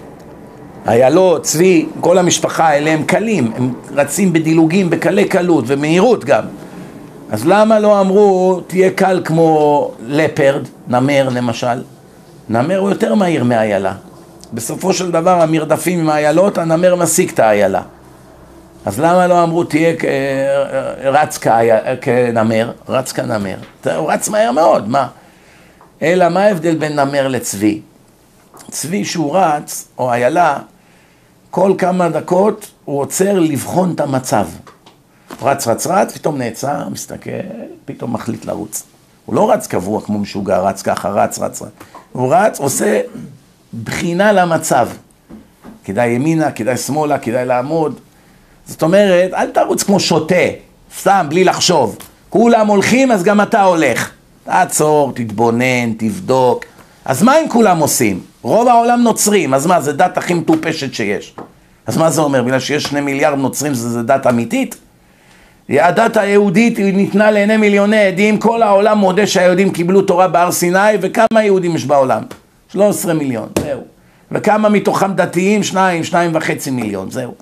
איילות, צבי, כל המשפחה האלה הם קלים, הם רצים בדילוגים בקלי קלות ומהירות גם. אז למה לא אמרו תהיה קל כמו לפרד, נמר למשל? נמר הוא יותר מהיר מאיילה. בסופו של דבר המרדפים עם האיילות, הנמר משיג את האיילה. אז למה לא אמרו תהיה רץ כנמר? רץ כנמר. הוא רץ מהר מאוד, מה? אלא מה ההבדל בין נמר לצבי? צבי שהוא רץ, או איילה, כל כמה דקות הוא עוצר לבחון את המצב. רץ, פתאום נעצר, מסתכל, פתאום מחליט לרוץ. הוא לא רץ קבוע כמו משוגע, רץ ככה, רץ. הוא רץ, עושה בחינה למצב. כדאי ימינה, כדאי שמאלה, כדאי לעמוד. זאת אומרת, אל תרוץ כמו שוטה, סתם, בלי לחשוב. כולם הולכים, אז גם אתה הולך. תעצור, תתבונן, תבדוק. אז מה אם כולם עושים? רוב העולם נוצרים, אז מה, זה דת הכי מטופשת שיש. אז מה זה אומר? בגלל שיש 2 מיליארד נוצרים, זה דת אמיתית? הדת היהודית היא ניתנה לעיני מיליוני עדים, כל העולם מודה שהיהודים קיבלו תורה בהר סיני, וכמה יהודים יש בעולם? 13 מיליון, זהו. וכמה מתוכם דתיים? 2.5 מיליון, זהו.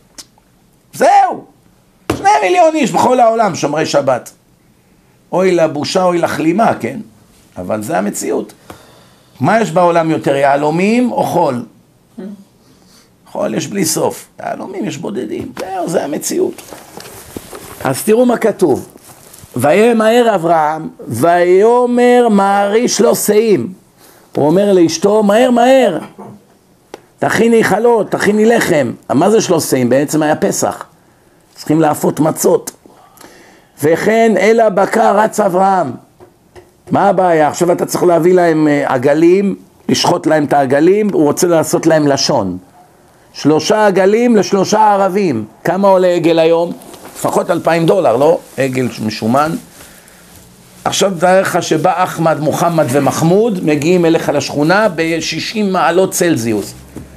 2 מיליון איש בכל העולם שומרי שבת. אוי לבושה, אוי לכלימה, כן? אבל זה המציאות. מה יש בעולם יותר, יהלומים או חול? חול יש בלי סוף, יהלומים יש בודדים, זה המציאות. אז תראו מה כתוב. וימהר אברהם, ויאמר מהרי 3 שאים. הוא אומר לאשתו, מהר, תכיני חלות, תכיני לחם. מה זה 3 שאים? בעצם היה פסח. צריכים להפות מצות. וכן אל הבקר רץ אברהם. מה הבעיה? עכשיו אתה צריך להביא להם עגלים, לשחוט להם את העגלים, הוא רוצה לעשות להם לשון. 3 עגלים ל3 ערבים. כמה עולה עגל היום? לפחות $2,000, לא? עגל משומן. עכשיו תאר לך שבא אחמד, מוחמד ומחמוד, מגיעים אליך לשכונה ב-60 מעלות צלזיוס.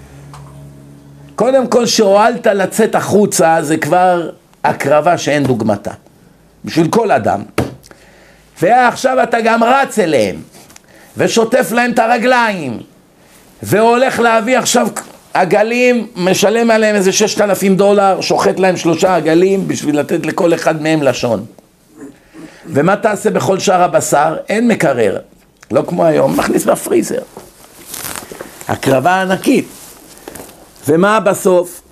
קודם כל שהועלת לצאת החוצה, זה כבר הקרבה שאין דוגמתה. בשביל כל אדם. ועכשיו אתה גם רץ אליהם, ושוטף להם את הרגליים, והולך להביא עכשיו עגלים, משלם עליהם איזה $6,000, שוחט להם 3 עגלים, בשביל לתת לכל אחד מהם לשון. ומה תעשה בכל שאר הבשר? אין מקרר. לא כמו היום, מכניס בפריזר. הקרבה ענקית. ומה בסוף?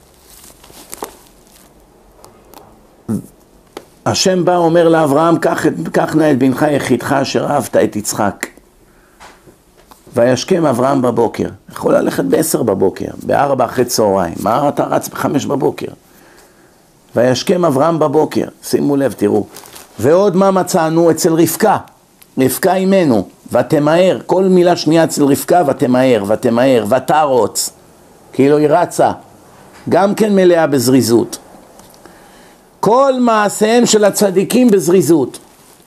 השם בא אומר לאברהם, קח נא את בנך יחידך אשר אהבת את יצחק. וישכם אברהם בבוקר. יכול ללכת ב10 בבוקר, ב4 אחרי צהריים. מה אתה רץ ב5 בבוקר? וישכם אברהם בבוקר. שימו לב, תראו. ועוד מה מצאנו אצל רבקה? רבקה אימנו. ותמהר. כל מילה שנייה אצל רבקה, ותמהר, ותמהר, ותרוץ. כאילו היא רצה. גם כן מלאה בזריזות. כל מעשיהם של הצדיקים בזריזות.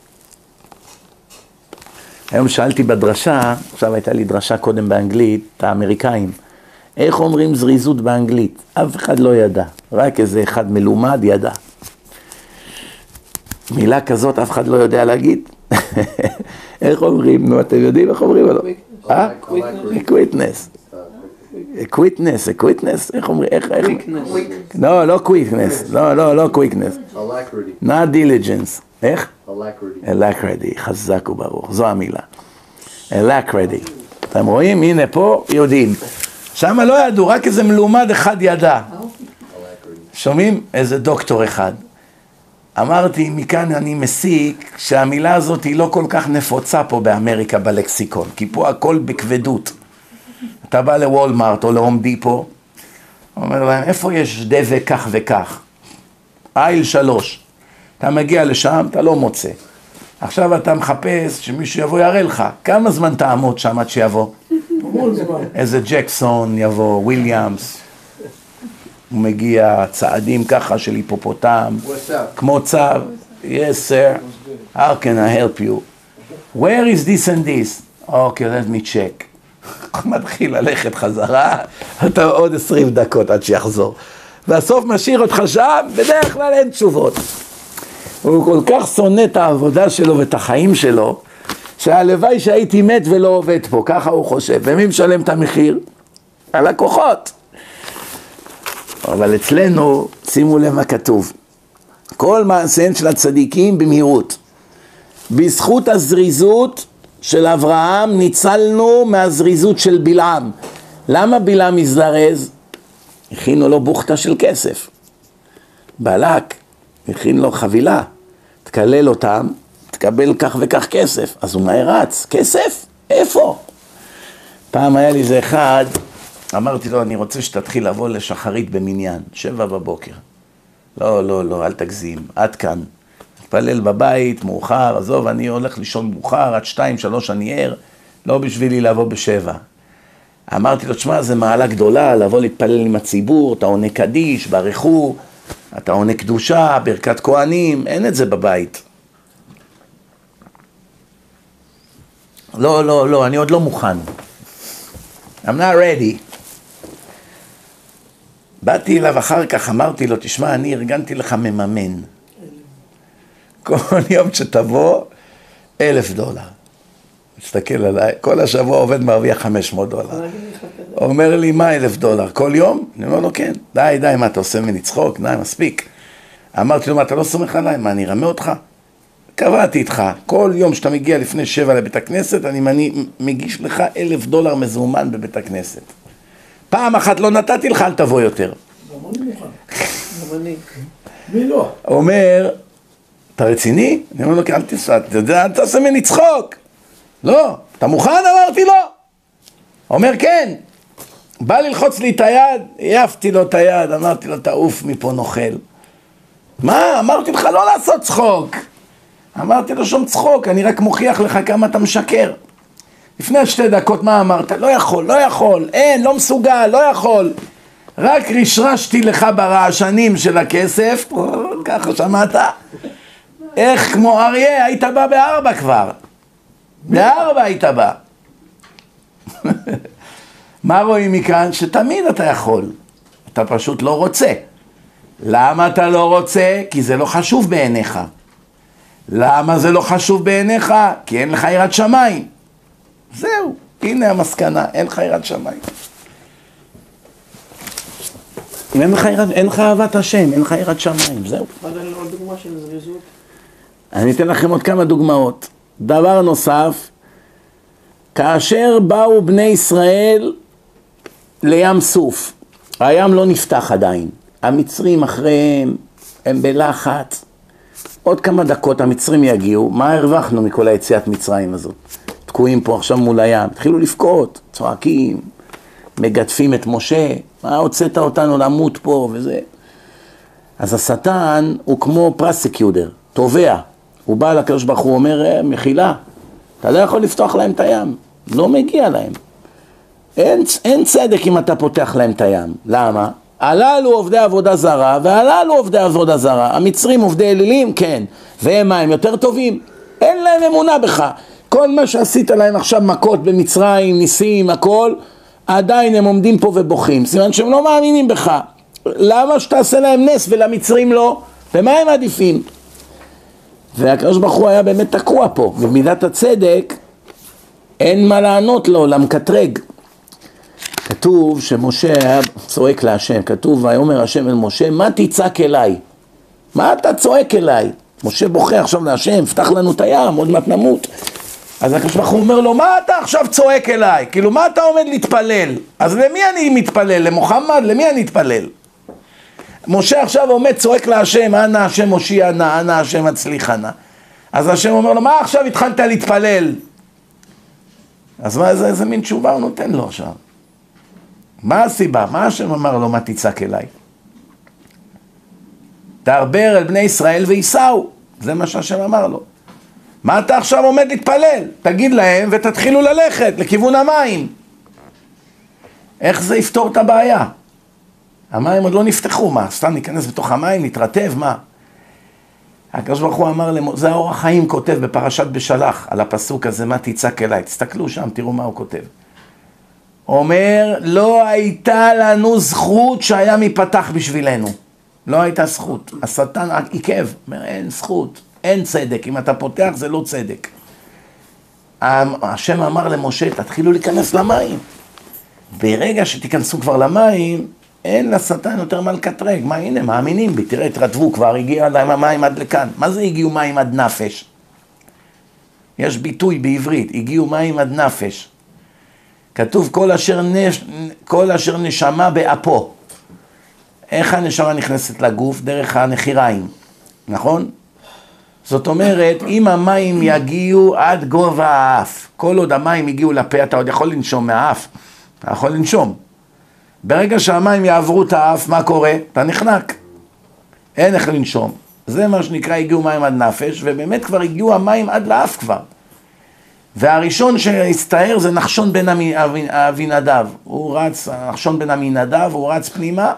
היום שאלתי בדרשה, עכשיו הייתה לי דרשה קודם באנגלית, את האמריקאים, איך אומרים זריזות באנגלית? אף אחד לא ידע, רק איזה אחד מלומד ידע. מילה כזאת אף אחד לא יודע להגיד. איך אומרים? נו, אתם יודעים איך אומרים? Quickness. Quickness, איך אומרים? לא quickness, לא quickness. not diligence. איך? alacrity, חזק וברוך, זו המילה. alacrity. אתם רואים? הנה פה יודעים. שם לא ידעו, רק איזה מלומד אחד ידע. שומעים? איזה דוקטור אחד. אמרתי, מכאן אני מסיק שהמילה הזאת היא לא כל כך נפוצה פה באמריקה בלקסיקון, כי פה הכל בכבדות. אתה בא לוולמארט או להום דיפו, אומר להם, איפה יש דבק כך וכך? אייל 3. אתה מגיע לשם, אתה לא מוצא. עכשיו אתה מחפש שמישהו יבוא יראה לך. כמה זמן תעמוד שם עד שיבוא? איזה ג'קסון יבוא, וויליאמס. הוא מגיע צעדים ככה של היפופוטם. כמו צו. Yes, sir. How can I help you? Where is this and this? Okay, let me check. מתחיל ללכת חזרה, אתה עוד 20 דקות עד שיחזור. והסוף משאיר אותך שם, בדרך כלל אין תשובות. הוא כל כך שונא את העבודה שלו ואת החיים שלו, שהלוואי שהייתי מת ולא עובד פה, ככה הוא חושב. ומי משלם את המחיר? הלקוחות. אבל אצלנו, שימו לב מה כתוב. כל מעשיהם של הצדיקים במהירות. בזכות הזריזות של אברהם ניצלנו מהזריזות של בלעם. למה בלעם הזדרז? הכינו לו בוכתה של כסף. בלק הכין לו חבילה. תקלל אותם, תקבל כך וכך כסף. אז הוא מהר רץ. כסף? איפה? פעם היה לי זה אחד, אמרתי לו, אני רוצה שתתחיל לבוא לשחרית במניין, 7 בבוקר. לא, אל תגזים, עד כאן. תפלל בבית, מאוחר, עזוב, אני הולך לישון מאוחר, עד 2-3 אני ער, לא בשבילי לבוא ב7. אמרתי לו, תשמע, זה מעלה גדולה, לבוא להתפלל עם הציבור, אתה עונה קדיש, ברכו, אתה עונה קדושה, ברכת כהנים, אין את זה בבית. לא, אני עוד לא מוכן. I'm not ready. באתי אליו אחר כך, אמרתי לו, תשמע, אני ארגנתי לך מממן. כל יום שתבוא, $1,000. מסתכל עליי, כל השבוע עובד מרוויח $500. אומר לי, מה $1,000? כל יום? אני אומר לו, כן. די, מה אתה עושה ממני צחוק? די, מספיק. אמרתי לו, מה, אתה לא סומך עליי? מה, אני ארמה אותך? קבעתי איתך, כל יום שאתה מגיע לפני 7 לבית הכנסת, אני מגיש לך $1,000 מזומן בבית הכנסת. פעם אחת לא נתתי לך, אל תבוא יותר. גם אני מוכן. גם אני. מי לא? הוא אומר, אתה רציני? אני אומר לו, אל תסע, אתה יודע, אל תעשה ממני צחוק. לא, אתה מוכן? אמרתי לו. אומר, כן. בא ללחוץ לי את היד, העפתי לו את היד, אמרתי לו, תעוף מפה נוכל. מה? אמרתי לך לא לעשות צחוק. אמרתי לו, שום צחוק, אני רק מוכיח לך כמה אתה משקר. לפני 2 דקות מה אמרת? לא יכול, אין, לא מסוגל, לא יכול. רק רשרשתי לך ברעשנים של הכסף, ככה שמעת? איך כמו אריה, היית בא ב4 כבר. ב4 היית בא. מה רואים מכאן? שתמיד אתה יכול. אתה פשוט לא רוצה. למה אתה לא רוצה? כי זה לא חשוב בעיניך. למה זה לא חשוב בעיניך? כי אין לך יראת שמיים. זהו, הנה המסקנה, אין לך יראת שמיים. אין לך אהבת השם, אין לך יראת שמיים, זהו. מה זה עוד דוגמה של זריזות? אני אתן לכם עוד כמה דוגמאות. דבר נוסף, כאשר באו בני ישראל לים סוף, הים לא נפתח עדיין, המצרים אחריהם, הם בלחץ, עוד כמה דקות המצרים יגיעו, מה הרווחנו מכל היציאת מצרים הזאת? תקועים פה עכשיו מול הים, התחילו לפקות, צועקים, מגדפים את משה, מה הוצאת אותנו למות פה וזה. אז השטן הוא כמו פרסקיודר, תובע, הוא בא לקדוש ברוך הוא אומר, מחילה, אתה לא יכול לפתוח להם את הים, לא מגיע להם. אין צדק אם אתה פותח להם את הים. למה? הללו עובדי עבודה זרה, והללו עובדי עבודה זרה. המצרים עובדי אלילים, כן. והם מה? הם יותר טובים? אין להם אמונה בך. כל מה שעשית להם עכשיו מכות במצרים, ניסים, הכל, עדיין הם עומדים פה ובוכים. סימן שהם לא מאמינים בך. למה שתעשה להם נס ולמצרים לא? ומה הם עדיפים? והקדוש ברוך הוא היה באמת תקוע פה. במידת הצדק, אין מה לענות לו, למקטרג. כתוב שמשה היה צועק להשם, כתוב ויאמר השם אל משה, מה תצעק אליי? מה אתה צועק אליי? משה בוכה עכשיו להשם, פתח לנו את הים, עוד מעט נמות. אז הקדוש ברוך הוא אומר לו, מה אתה עכשיו צועק אליי? כאילו מה אתה עומד להתפלל? אז למי אני מתפלל? למוחמד? למי אני אתפלל? משה עכשיו עומד צועק להשם, אנא השם מושיע נא, אנא השם הצליחה נא. אז השם אומר לו, מה עכשיו התחלת להתפלל? אז מה איזה מין תשובה הוא נותן לו עכשיו? מה הסיבה? מה השם אמר לו, מה תצעק אליי? תעבר אל בני ישראל ויסעו, זה מה שהשם אמר לו. מה אתה עכשיו עומד להתפלל? תגיד להם ותתחילו ללכת לכיוון המים. איך זה יפתור את הבעיה? המים עוד לא נפתחו, מה? סתם ניכנס בתוך המים, נתרטב, מה? הקדוש ברוך הוא אמר, זה האור החיים כותב בפרשת בשלח, על הפסוק הזה, מה תצעק אליי? תסתכלו שם, תראו מה הוא כותב. אומר, לא הייתה לנו זכות שהיה מפתח בשבילנו. לא הייתה זכות. השטן עיכב, אומר, אין זכות, אין צדק. אם אתה פותח זה לא צדק. השם אמר למשה, תתחילו להיכנס למים. ברגע שתיכנסו כבר למים, אין לשטן יותר מה לקטרג. מה, הנה, מאמינים בי, תראה, תרטבו, כבר הגיע להם המים עד לכאן. מה זה הגיעו מים עד נפש? יש ביטוי בעברית, הגיעו מים עד נפש. כתוב כל אשר נשמה באפו. איך הנשמה נכנסת לגוף? דרך הנחיריים, נכון? זאת אומרת, אם המים יגיעו עד גובה האף, כל עוד המים יגיעו לפה, אתה עוד יכול לנשום מהאף, אתה יכול לנשום. ברגע שהמים יעברו את האף, מה קורה? אתה נחנק. אין איך לנשום. זה מה שנקרא הגיעו מים עד נפש, ובאמת כבר הגיעו המים עד לאף כבר. והראשון שהסתער זה נחשון בן אבינדב. הוא רץ, נחשון בן אבינדב, הוא רץ פנימה,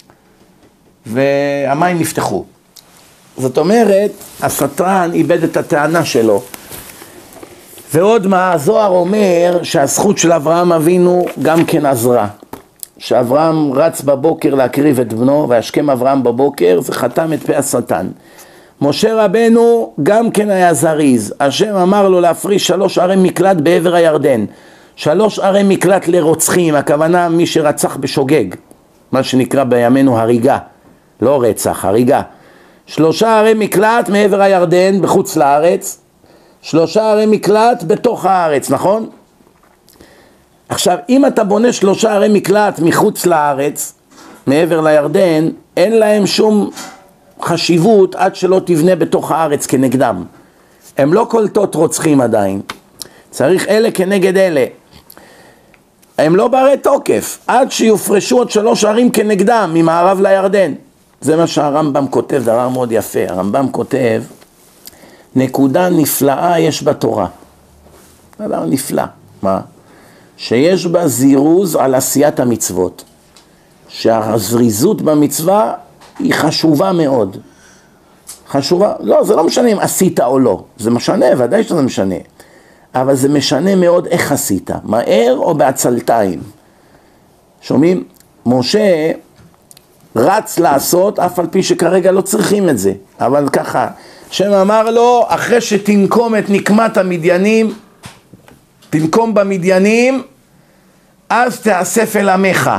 והמים נפתחו. זאת אומרת, השטן איבד את הטענה שלו. ועוד מה, הזוהר אומר שהזכות של אברהם אבינו גם כן עזרה. שאברהם רץ בבוקר להקריב את בנו, והשכם אברהם בבוקר, זה חתם את פה השטן. משה רבנו גם כן היה זריז. השם אמר לו להפריש 3 ערי מקלט בעבר הירדן. 3 ערי מקלט לרוצחים, הכוונה מי שרצח בשוגג, מה שנקרא בימינו הריגה, לא רצח, הריגה. 3 ערי מקלט מעבר הירדן בחוץ לארץ, 3 ערי מקלט בתוך הארץ, נכון? עכשיו, אם אתה בונה 3 ערי מקלט מחוץ לארץ, מעבר לירדן, אין להם שום חשיבות עד שלא תבנה בתוך הארץ כנגדם. הם לא קולטות רוצחים עדיין. צריך אלה כנגד אלה. הם לא ברי תוקף, עד שיופרשו עוד 3 ערים כנגדם, ממערב לירדן. זה מה שהרמב"ם כותב, דבר מאוד יפה. הרמב"ם כותב, נקודה נפלאה יש בתורה. דבר נפלא. מה? שיש בה זירוז על עשיית המצוות. שהזריזות במצווה היא חשובה מאוד. חשובה, לא, זה לא משנה אם עשית או לא. זה משנה, ודאי שזה משנה. אבל זה משנה מאוד איך עשית. מהר או בעצלתיים. שומעים? משה רץ לעשות, אף על פי שכרגע לא צריכים את זה. אבל ככה, השם אמר לו, אחרי שתנקום את נקמת המדיינים, תנקום במדיינים, אז תאסף אל עמך.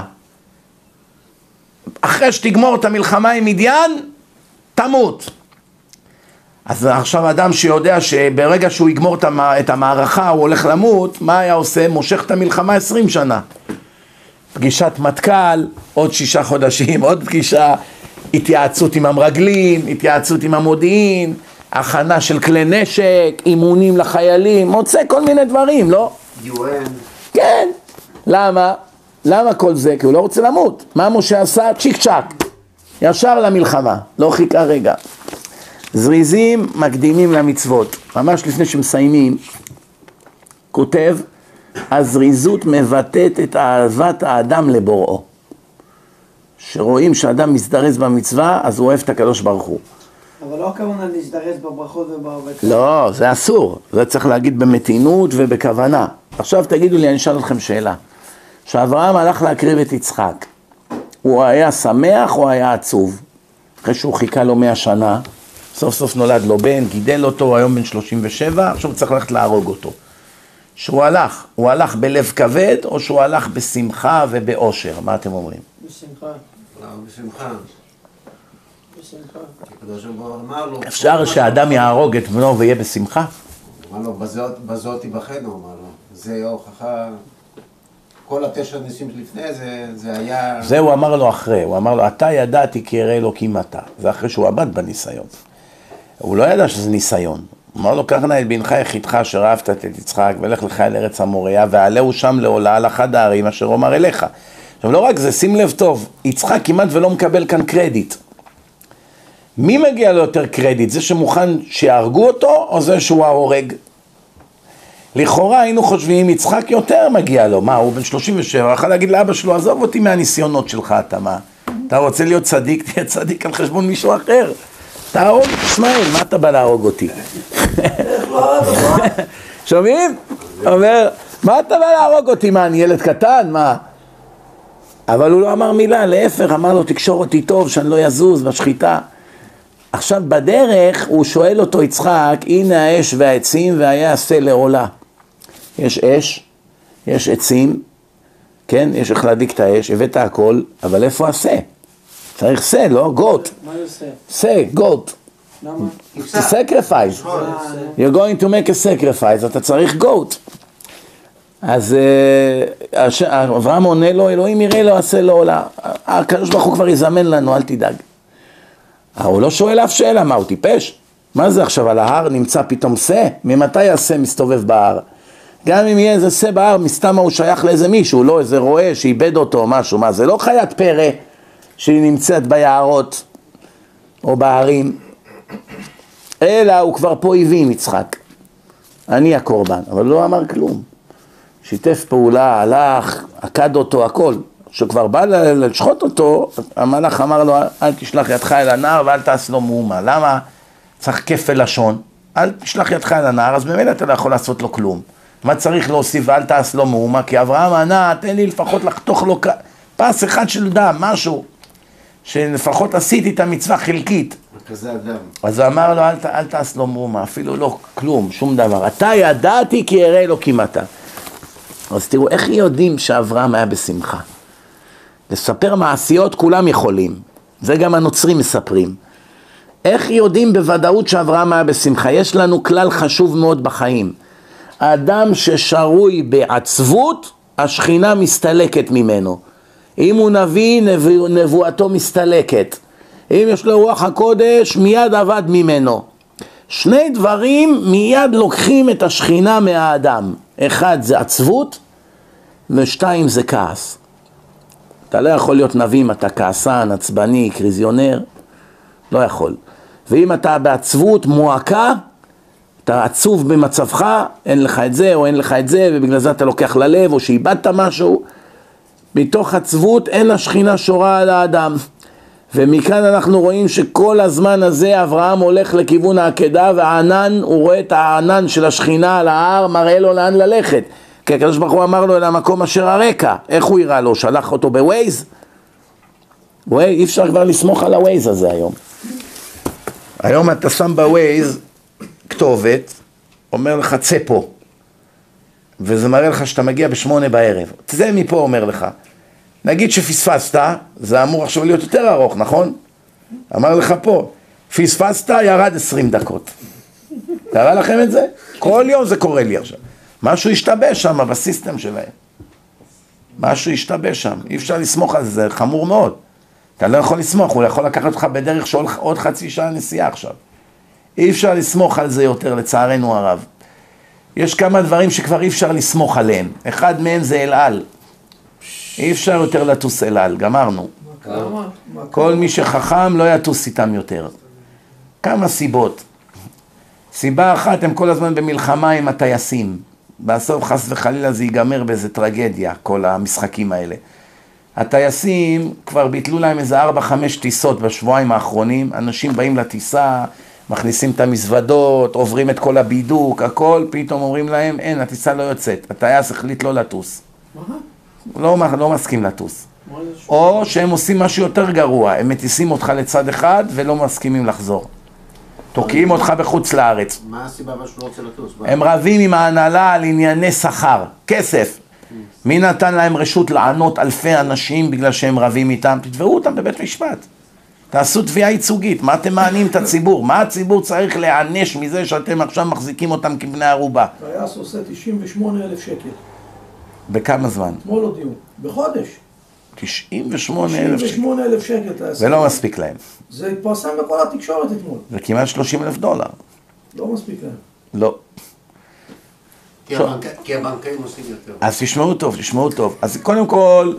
אחרי שתגמור את המלחמה עם מדיין, תמות. אז עכשיו אדם שיודע שברגע שהוא יגמור את המערכה הוא הולך למות, מה היה עושה? מושך את המלחמה 20 שנה. פגישת מטכ"ל, עוד 6 חודשים, עוד פגישה, התייעצות עם המרגלים, התייעצות עם המודיעין, הכנה של כלי נשק, אימונים לחיילים, מוצא כל מיני דברים, לא? UN. כן. למה? למה כל זה? כי הוא לא רוצה למות. מה משה עשה? צ'יק צ'ק. ישר למלחמה, לא חיכה רגע. זריזים מקדימים למצוות. ממש לפני שמסיימים, כותב, הזריזות מבטאת את אהבת האדם לבוראו. שרואים שאדם מזדרז במצווה, אז הוא אוהב את הקדוש ברוך הוא. אבל לא הכוונה להזדרז בברכות ובעובד. לא, זה אסור. זה צריך להגיד במתינות ובכוונה. עכשיו תגידו לי, אני אשאל אתכם שאלה. שאברהם הלך להקריב את יצחק, הוא היה שמח או היה עצוב? אחרי שהוא חיכה לו 100 שנה, סוף סוף נולד לו בן, גידל אותו, היום בן 37, עכשיו הוא צריך ללכת להרוג אותו. שהוא הלך, הוא הלך בלב כבד או שהוא הלך בשמחה ובאושר? מה אתם אומרים? בשמחה. לא, בשמחה. בשמחה. הקדוש ברוך הוא אמר לו... אפשר שהאדם יהרוג את בנו ויהיה בשמחה? אמר לו, בזאת תיבחן, הוא אמר לו. זה הוכחה... כל 9 ניסים לפני זה היה... זה הוא אמר לו אחרי, הוא אמר לו, אתה ידעתי כי יראה אלוקים אתה. זה אחרי שהוא עבד בניסיון. הוא לא ידע שזה ניסיון. הוא אמר לו, קח נא את בנך יחידך אשר אהבת את יצחק, ולך לך אל ארץ המוריה, ועלהו שם לעולה על אחד הערים אשר אומר אליך. עכשיו לא רק זה, שים לב טוב, יצחק כמעט ולא מקבל כאן קרדיט. מי מגיע לו יותר קרדיט? זה שמוכן שיהרגו אותו, או זה שהוא ההורג? לכאורה היינו חושבים, יצחק יותר מגיע לו. מה, הוא בן 37, יכול להגיד לאבא שלו, עזוב אותי מהניסיונות שלך, אתה מה? אתה רוצה להיות צדיק, תהיה צדיק על חשבון מישהו אחר. תהרוג, ישמעאל, מה אתה בא להרוג אותי? שומעים? אומר, מה אתה בא להרוג אותי? מה, אני ילד קטן? מה? אבל הוא לא אמר מילה, להפך, אמר לו, תקשור אותי טוב, שאני לא יזוז בשחיטה. עכשיו בדרך הוא שואל אותו יצחק, הנה האש והעצים והיה עשה לעולה. יש אש, יש עצים, כן, יש איך להדליק את האש, הבאת הכל, אבל איפה עשה? צריך עשה, לא? גוט. מה הוא עושה? עשה, גוט. למה? To sacrifice. You're going to make a sacrifice, אתה צריך גוט. אז אברהם עונה לו, אלוהים יראה לו, עשה לעולה. הקדוש ברוך הוא כבר יזמן לנו, אל תדאג. הוא לא שואל אף שאלה, מה הוא טיפש? מה זה עכשיו על ההר נמצא פתאום שא? ממתי השא מסתובב בהר? גם אם יהיה איזה שא בהר, מסתם הוא שייך לאיזה מישהו, לא איזה רועה שאיבד אותו או משהו. מה זה לא חיית פרא שהיא נמצאת ביערות או בהרים, אלא הוא כבר פה הבין יצחק. אני הקורבן, אבל לא אמר כלום. שיתף פעולה, הלך, עקד אותו, הכל. שכבר בא לשחוט אותו, המלאך אמר לו, אל תשלח ידך אל הנער ואל תעש לו מאומה. למה? צריך כפל לשון. אל תשלח ידך אל הנער, אז באמת אתה לא יכול לעשות לו כלום. מה צריך להוסיף ואל תעש לו מאומה? כי אברהם ענה, תן לי לפחות לחתוך לו פס אחד של דם, משהו. שלפחות עשיתי את המצווה חלקית. כזה אדם. אז הוא אמר לו, אל תעש לו מאומה, אפילו לא כלום, שום דבר. אתה ידעתי כי יראה אלוקים אתה. אז תראו, איך יודעים שאברהם היה בשמחה? לספר מעשיות כולם יכולים, זה גם הנוצרים מספרים. איך יודעים בוודאות שאברהם היה בשמחה? יש לנו כלל חשוב מאוד בחיים. האדם ששרוי בעצבות, השכינה מסתלקת ממנו. אם הוא נביא, נבואתו מסתלקת. אם יש לו רוח הקודש, מיד עבד ממנו. 2 דברים מיד לוקחים את השכינה מהאדם. 1 זה עצבות, ו2 זה כעס. אתה לא יכול להיות נביא אם אתה כעסן, עצבני, קריזיונר, לא יכול. ואם אתה בעצבות, מועקה, אתה עצוב במצבך, אין לך את זה או אין לך את זה, ובגלל זה אתה לוקח ללב או שאיבדת משהו, מתוך עצבות אין השכינה שורה על האדם. ומכאן אנחנו רואים שכל הזמן הזה אברהם הולך לכיוון העקדה, והענן, הוא רואה את הענן של השכינה על ההר, מראה לו לאן ללכת. כי הקדוש ברוך הוא אמר לו אל המקום אשר הרקע. איך הוא יראה לו? שלח אותו בווייז? אי אפשר כבר לסמוך על הווייז הזה היום. היום אתה שם בווייז כתובת, אומר לך צא פה, וזה מראה לך שאתה מגיע ב8 בערב. תצא מפה, אומר לך. נגיד שפספסת, זה אמור עכשיו להיות יותר ארוך, נכון? אמר לך פה. פספסת, ירד 20 דקות. קרה לכם את זה? כל יום זה קורה לי עכשיו. משהו השתבש שם בסיסטם שלהם. משהו השתבש שם. אי אפשר לסמוך על זה, זה חמור מאוד. אתה לא יכול לסמוך, הוא יכול לקחת אותך בדרך שעוד חצי שעה נסיעה עכשיו. אי אפשר לסמוך על זה יותר, לצערנו הרב. יש כמה דברים שכבר אי אפשר לסמוך עליהם. אחד מהם זה אל על. אי אפשר יותר לטוס אל על, גמרנו. כל מי שחכם לא יטוס איתם יותר. כמה סיבות. סיבה אחת, הם כל הזמן במלחמה עם הטייסים. בסוף חס וחלילה זה ייגמר באיזה טרגדיה, כל המשחקים האלה. הטייסים כבר ביטלו להם איזה 4-5 טיסות בשבועיים האחרונים. אנשים באים לטיסה, מכניסים את המזוודות, עוברים את כל הבידוק, הכל, פתאום אומרים להם, אין, הטיסה לא יוצאת. הטייס החליט לא לטוס. לא מסכים לטוס. או שהם עושים משהו יותר גרוע, הם מטיסים אותך לצד אחד ולא מסכימים לחזור. תוקעים אותך בחוץ לארץ. מה הסיבה שהוא לא רוצה לטוס? הם רבים עם ההנהלה על ענייני שכר, כסף. מי נתן להם רשות לענות אלפי אנשים בגלל שהם רבים איתם? תתבעו אותם בבית משפט. תעשו תביעה ייצוגית. מה אתם מענים את הציבור? מה הציבור צריך להענש מזה שאתם עכשיו מחזיקים אותם כבני ערובה? טייס עושה 98,000 שקל. בכמה זמן? אתמול הודיעו. בחודש. 98,000 שקל. 98,000 שקל טייס. ולא מספיק להם. זה התפרסם בכל התקשורת אתמול. זה כמעט $30,000. לא מספיק להם. לא. כי הבנקאים עושים יותר. אז תשמעו טוב. אז קודם כל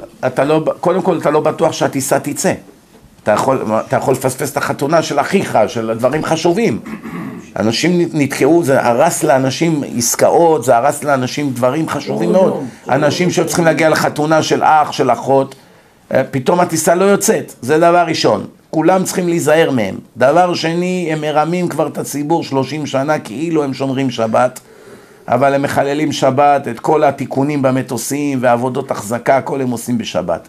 אתה לא בטוח שהטיסה תצא. אתה יכול לפספס את החתונה של אחיך, של דברים חשובים. אנשים נתקעו, זה הרס לאנשים עסקאות, זה הרס לאנשים דברים חשובים מאוד. אנשים שצריכים להגיע לחתונה של אח, של אחות, פתאום הטיסה לא יוצאת. זה דבר ראשון. כולם צריכים להיזהר מהם. דבר שני, הם מרמים כבר את הציבור 30 שנה כאילו הם שומרים שבת, אבל הם מחללים שבת, את כל התיקונים במטוסים ועבודות החזקה, הכל הם עושים בשבת.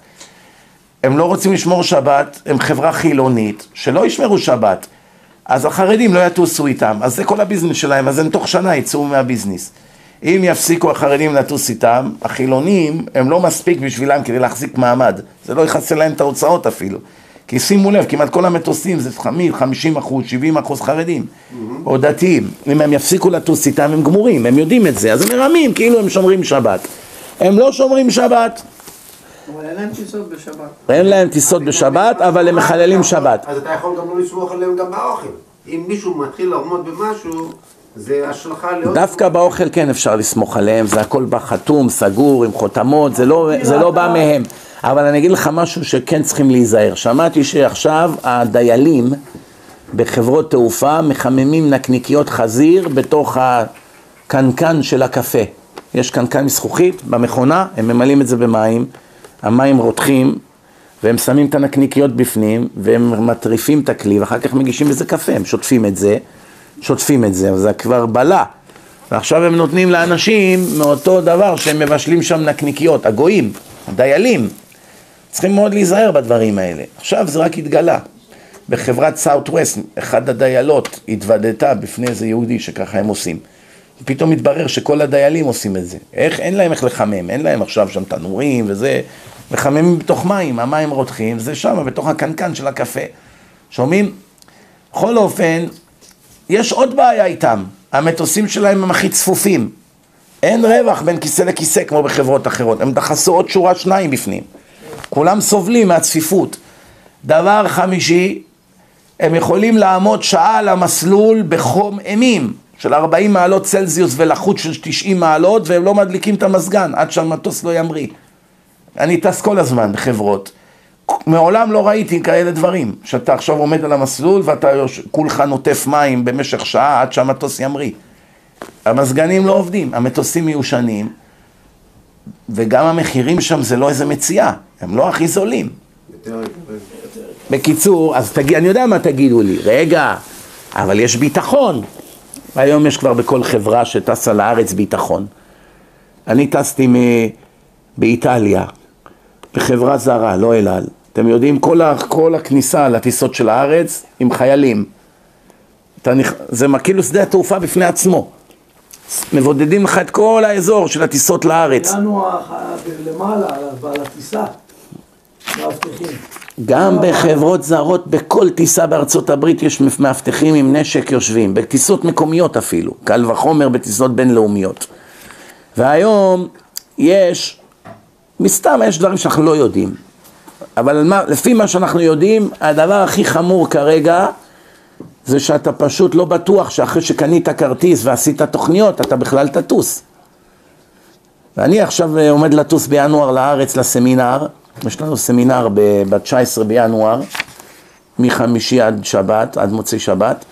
הם לא רוצים לשמור שבת, הם חברה חילונית, שלא ישמרו שבת. אז החרדים לא יטוסו איתם, אז זה כל הביזנס שלהם, אז הם תוך שנה יצאו מהביזנס. אם יפסיקו החרדים לטוס איתם, החילונים הם לא מספיק בשבילם כדי להחזיק מעמד. זה לא יחסה להם את ההוצאות אפילו. כי שימו לב, כמעט כל המטוסים זה 50%, 70% חרדים, או דתיים. אם הם יפסיקו לטוס איתם, הם גמורים, הם יודעים את זה, אז הם מרמים כאילו הם שומרים שבת. הם לא שומרים שבת. אבל אין להם טיסות בשבת. אין להם טיסות בשבת, אבל הם מחללים שבת. אז אתה יכול גם לא לסמוך עליהם גם באוכל. אם מישהו מתחיל לעמוד במשהו, זה השלכה לעוד... דווקא באוכל כן אפשר לסמוך עליהם, זה הכל בחתום, סגור, עם חותמות, זה לא בא מהם. אבל אני אגיד לך משהו שכן צריכים להיזהר. שמעתי שעכשיו הדיילים בחברות תעופה מחממים נקניקיות חזיר בתוך הקנקן של הקפה. יש קנקן מזכוכית במכונה, הם ממלאים את זה במים, המים רותחים, והם שמים את הנקניקיות בפנים, והם מטריפים את הכלי, ואחר כך מגישים בזה קפה, הם שוטפים את זה, זה כבר בלה. ועכשיו הם נותנים לאנשים מאותו דבר שהם מבשלים שם נקניקיות, הגויים, הדיילים. צריכים מאוד להיזהר בדברים האלה. עכשיו זה רק התגלה. בחברת סאוט-ווסט, אחד הדיילות התוודתה בפני איזה יהודי שככה הם עושים. פתאום מתברר שכל הדיילים עושים את זה. אין להם איך לחמם, אין להם עכשיו שם תנורים וזה, מחממים בתוך מים, המים רותחים, זה שם בתוך הקנקן של הקפה. שומעים? בכל אופן, יש עוד בעיה איתם, המטוסים שלהם הם הכי צפופים. אין רווח בין כיסא לכיסא כמו בחברות אחרות, הם דחסו עוד שורה 2 בפנים. כולם סובלים מהצפיפות. דבר חמישי, הם יכולים לעמוד שעה על המסלול בחום אימים של 40 מעלות צלזיוס ולחות של 90 מעלות, והם לא מדליקים את המזגן עד שהמטוס לא ימריא. אני טס כל הזמן בחברות. מעולם לא ראיתי כאלה דברים, שאתה עכשיו עומד על המסלול ואתה כולך נוטף מים במשך שעה עד שהמטוס ימריא. המזגנים לא עובדים, המטוסים מיושנים, וגם המחירים שם זה לא איזה מציאה, הם לא הכי זולים. בקיצור, אז אני יודע מה תגידו לי, רגע, אבל יש ביטחון. היום יש כבר בכל חברה שטסה לארץ ביטחון. אני טסתי באיטליה, בחברה זרה, לא אל על. אתם יודעים, כל הכניסה לטיסות של הארץ עם חיילים. זה כאילו שדה התעופה בפני עצמו. מבודדים לך את כל האזור של הטיסות לארץ. לנו למעלה, ועל הטיסה, מאבטחים. גם בחברות זרות, בכל טיסה בארצות הברית יש מאבטחים עם נשק יושבים, בטיסות מקומיות אפילו, קל וחומר בטיסות בינלאומיות. והיום יש, מסתם יש דברים שאנחנו לא יודעים, אבל לפי מה שאנחנו יודעים, הדבר הכי חמור כרגע, זה שאתה פשוט לא בטוח שאחרי שקנית כרטיס ועשית תוכניות, אתה בכלל תטוס. ואני עכשיו עומד לטוס בינואר לארץ לסמינר, יש לנו סמינר ב-19 בינואר, מחמישי עד שבת, עד מוצאי שבת,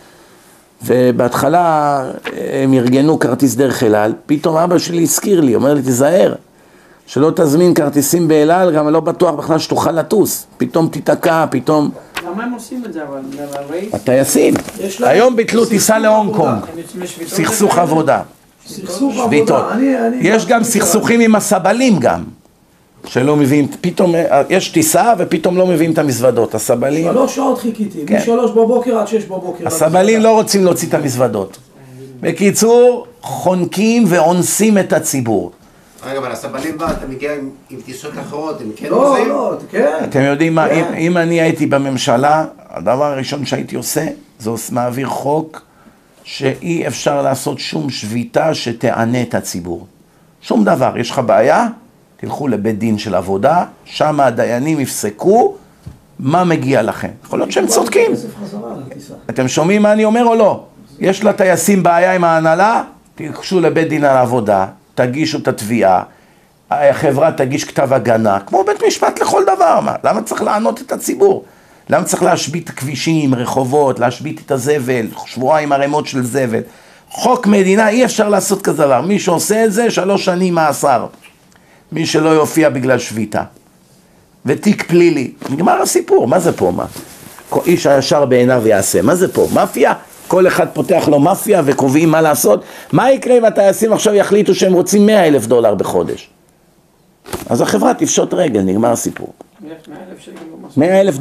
ובהתחלה הם ארגנו כרטיס דרך אל-על, פתאום אבא שלי הזכיר לי, אומר לי תיזהר, שלא תזמין כרטיסים באל-על, גם לא בטוח בכלל שתוכל לטוס, פתאום תיתקע, פתאום... למה הם עושים את זה אבל? הטייסים, היום ביטלו טיסה להונג קונג, סכסוך עבודה. סכסוך שביתות. עבודה. יש גם סכסוכים עם הסבלים גם, שלא מביאים, פתאום יש טיסה ופתאום לא מביאים את המזוודות, הסבלים... 3 שעות חיכיתי, מ-3 בבוקר עד 6 בבוקר. הסבלים לא רוצים להוציא את המזוודות. בקיצור, חונקים ואונסים את הציבור. רגע, אבל הסבלים בה, אתה מגיע עם טיסות אחרות, הם כן לא, עוזרים? לא, כן. אתם יודעים מה, אם אני הייתי בממשלה, הדבר הראשון שהייתי עושה, זה מעביר חוק שאי אפשר לעשות שום שביתה שתענה את הציבור. שום דבר, יש לך בעיה, תלכו לבית דין של עבודה, שם הדיינים יפסקו מה מגיע לכם. יכול להיות שהם צודקים. אתם שומעים מה אני אומר או לא? יש לטייסים בעיה עם ההנהלה, תלכו לבית דין על עבודה, תגישו את התביעה, החברה תגיש כתב הגנה, כמו בית משפט לכל דבר. מה? למה צריך לענות את הציבור? למה צריך להשבית כבישים, רחובות, להשבית את הזבל, שבועיים ערימות של זבל? חוק מדינה, אי אפשר לעשות כזה דבר. מי שעושה את זה, 3 שנים מאסר. מי שלא יופיע בגלל שביתה. ותיק פלילי. נגמר הסיפור, מה זה פה? מה? איש הישר בעיניו יעשה. מה זה פה? מאפיה? כל אחד פותח לו מאפיה וקובעים מה לעשות. מה יקרה אם הטייסים עכשיו יחליטו שהם רוצים $100,000 בחודש? אז החברה תפשוט רגל, נגמר הסיפור. $100,000.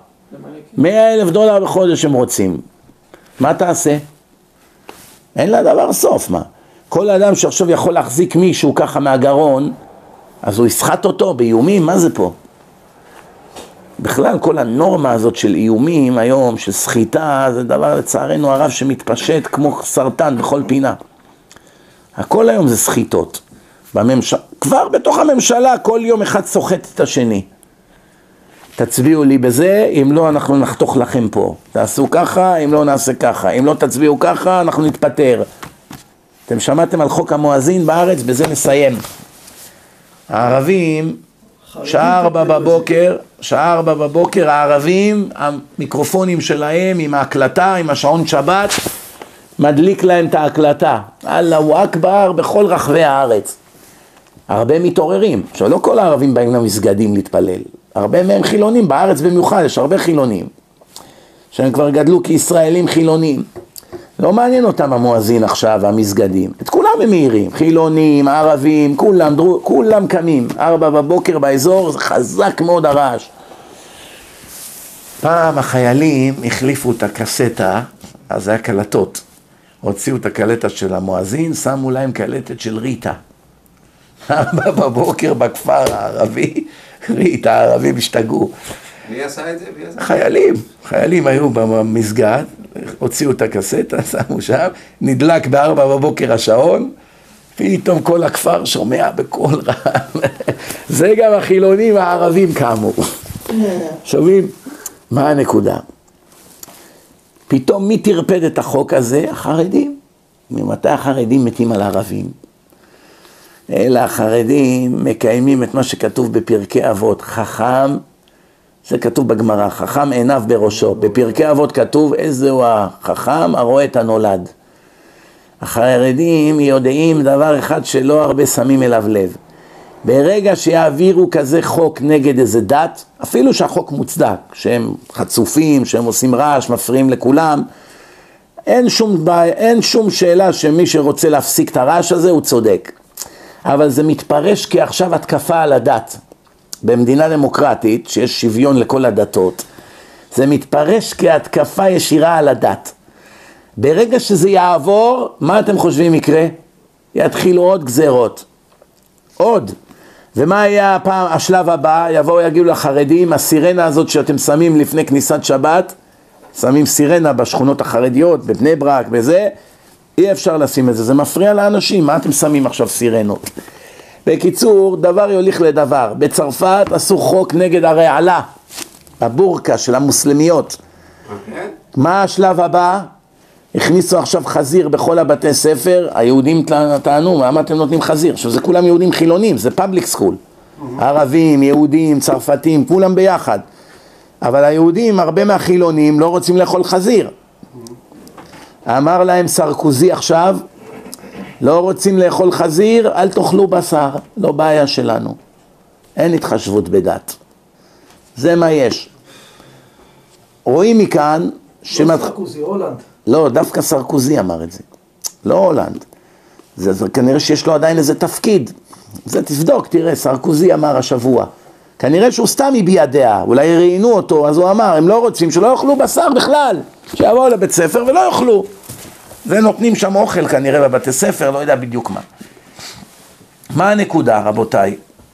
$100,000 בחודש הם רוצים. מה תעשה? אין לה דבר סוף, מה? כל אדם שעכשיו יכול להחזיק מישהו ככה מהגרון, אז הוא יסחט אותו באיומים, מה זה פה? בכלל כל הנורמה הזאת של איומים היום, של סחיטה, זה דבר לצערנו הרב שמתפשט כמו סרטן בכל פינה. הכל היום זה סחיטות. כבר בתוך הממשלה כל יום אחד סוחט את השני. תצביעו לי בזה, אם לא אנחנו נחתוך לכם פה. תעשו ככה, אם לא נעשה ככה. אם לא תצביעו ככה, אנחנו נתפטר. אתם שמעתם על חוק המואזין בארץ? בזה נסיים. הערבים, שעה 4 בבוקר, הערבים, המיקרופונים שלהם עם ההקלטה, עם השעון שבת, מדליק להם את ההקלטה. אללהו אכבר בכל רחבי הארץ. הרבה מתעוררים. עכשיו לא כל הערבים באים למסגדים להתפלל. הרבה מהם חילונים, בארץ במיוחד יש הרבה חילונים. שהם כבר גדלו כישראלים חילונים. לא מעניין אותם המואזין עכשיו, המסגדים. את כולם הם מהירים, חילונים, ערבים, כולם קמים. 4 בבוקר באזור, זה חזק מאוד הרעש. פעם החיילים החליפו את הקסטה, אז זה היה קלטות. הוציאו את הקלטה של המואזין, שמו להם קלטת של ריטה. 4 בבוקר בכפר הערבי, ריטה, הערבים השתגעו. מי עשה את זה? חיילים היו במסגד, הוציאו את הקסטה, שמו שם, נדלק 4 בבוקר השעון, פתאום כל הכפר שומע בקול רם. זה גם החילונים הערבים קמו. שומעים? מה הנקודה? פתאום מי תרפד את החוק הזה? החרדים. ממתי החרדים מתים על הערבים? אלא החרדים מקיימים את מה שכתוב בפרקי אבות, חכם, זה כתוב בגמרא, חכם עיניו בראשו. בפרקי אבות כתוב איזהו החכם הרואה את הנולד. החרדים יודעים דבר אחד שלא הרבה שמים אליו לב. ברגע שיעבירו כזה חוק נגד איזה דת, אפילו שהחוק מוצדק, שהם חצופים, שהם עושים רעש, מפריעים לכולם, אין שום שאלה שמי שרוצה להפסיק את הרעש הזה הוא צודק. אבל זה מתפרש כעכשיו התקפה על הדת. במדינה דמוקרטית, שיש שוויון לכל הדתות, זה מתפרש כהתקפה ישירה על הדת. ברגע שזה יעבור, מה אתם חושבים יקרה? יתחילו עוד גזרות. עוד. ומה יהיה הפעם, השלב הבא? יבואו יגידו לחרדים, הסירנה הזאת שאתם שמים לפני כניסת שבת, שמים סירנה בשכונות החרדיות, בבני ברק, בזה, אי אפשר לשים את זה, זה מפריע לאנשים, מה אתם שמים עכשיו סירנות? בקיצור, דבר יוליך לדבר, בצרפת עשו חוק נגד הרעלה, הבורקה של המוסלמיות. מה השלב הבא? הכניסו עכשיו חזיר בכל הבתי ספר, היהודים טענו, מה אתם נותנים חזיר? עכשיו זה כולם יהודים חילונים, זה פאבליק סקול, ערבים, יהודים, צרפתים, כולם ביחד. אבל היהודים, הרבה מהחילונים, לא רוצים לאכול חזיר. אמר להם סרקוזי עכשיו, לא רוצים לאכול חזיר, אל תאכלו בשר, לא בעיה שלנו. אין התחשבות בדת. זה מה יש. רואים מכאן סרקוזי, הולנד. לא, דווקא סרקוזי אמר את זה. לא הולנד. זה כנראה שיש לו עדיין איזה תפקיד. זה תבדוק, תראה, סרקוזי אמר השבוע. כנראה שהוא סתם הביע דעה, אולי ראיינו אותו, אז הוא אמר, הם לא רוצים שלא יאכלו בשר בכלל, שיבואו לבית ספר ולא יאכלו. ונותנים שם אוכל כנראה בבתי ספר, לא יודע בדיוק מה. מה הנקודה, רבותיי?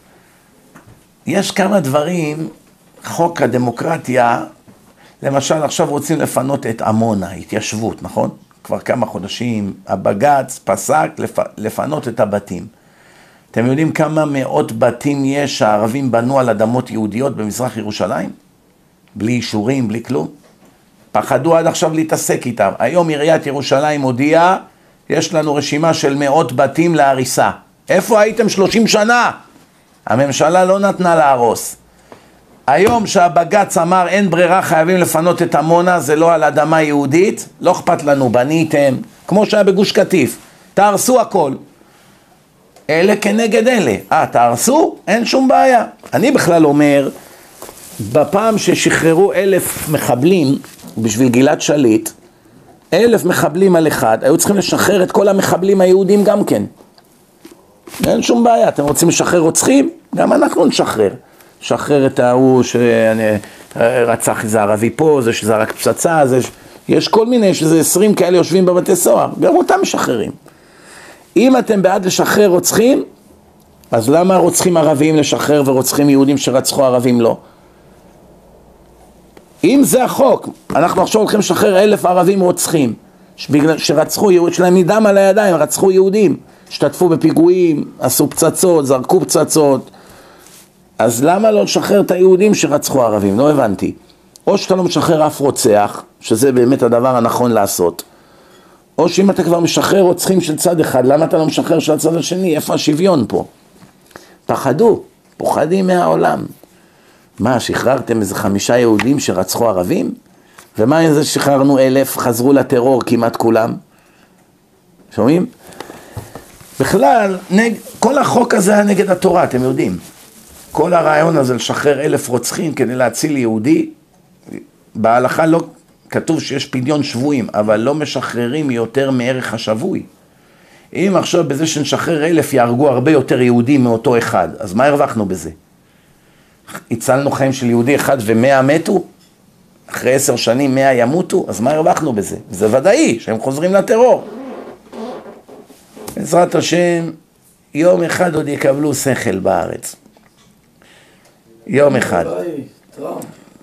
יש כמה דברים, חוק הדמוקרטיה, למשל עכשיו רוצים לפנות את עמונה, התיישבות, נכון? כבר כמה חודשים, הבג"ץ פסק לפנות את הבתים. אתם יודעים כמה מאות בתים יש שהערבים בנו על אדמות יהודיות במזרח ירושלים? בלי אישורים, בלי כלום. פחדו עד עכשיו להתעסק איתם. היום עיריית ירושלים הודיעה, יש לנו רשימה של מאות בתים להריסה. איפה הייתם 30 שנה? הממשלה לא נתנה להרוס. היום שהבג"ץ אמר אין ברירה, חייבים לפנות את עמונה, זה לא על אדמה יהודית, לא אכפת לנו, בניתם, כמו שהיה בגוש קטיף, תהרסו הכל. אלה כנגד אלה. תהרסו? אין שום בעיה. אני בכלל אומר, בפעם ששחררו 1,000 מחבלים בשביל גלעד שליט, 1,000 מחבלים על אחד, היו צריכים לשחרר את כל המחבלים היהודים גם כן. אין שום בעיה. אתם רוצים לשחרר רוצחים? גם אנחנו נשחרר. שחרר את ההוא שרצח איזה ערבי פה, זה שזרק פצצה, יש כל מיני, שזה 20 כאלה יושבים בבתי סוהר, גם אותם משחררים. אם אתם בעד לשחרר רוצחים, אז למה רוצחים ערבים לשחרר ורוצחים יהודים שרצחו ערבים לא? אם זה החוק, אנחנו עכשיו הולכים לשחרר 1,000 ערבים רוצחים, שרצחו, יש להם מדם על הידיים, רצחו יהודים, השתתפו בפיגועים, עשו פצצות, זרקו פצצות, אז למה לא לשחרר את היהודים שרצחו ערבים? לא הבנתי. או שאתה לא משחרר אף רוצח, שזה באמת הדבר הנכון לעשות, או שאם אתה כבר משחרר רוצחים של צד אחד, למה אתה לא משחרר של הצד השני? איפה השוויון פה? פוחדים מהעולם. מה, שחררתם איזה 5 יהודים שרצחו ערבים? ומה איזה שחררנו 1,000, חזרו לטרור כמעט כולם? שומעים? בכלל, כל החוק הזה היה נגד התורה, אתם יודעים. כל הרעיון הזה לשחרר 1,000 רוצחים כדי להציל יהודי, בהלכה לא כתוב שיש פדיון שבויים, אבל לא משחררים יותר מערך השבוי. אם עכשיו בזה שנשחרר 1,000 יהרגו הרבה יותר יהודים מאותו אחד, אז מה הרווחנו בזה? הצלנו חיים של יהודי אחד ו100 מתו? אחרי 10 שנים 100 ימותו? אז מה הרווחנו בזה? זה ודאי שהם חוזרים לטרור. בעזרת השם, יום אחד עוד יקבלו שכל בארץ. יום אחד. טראמפ.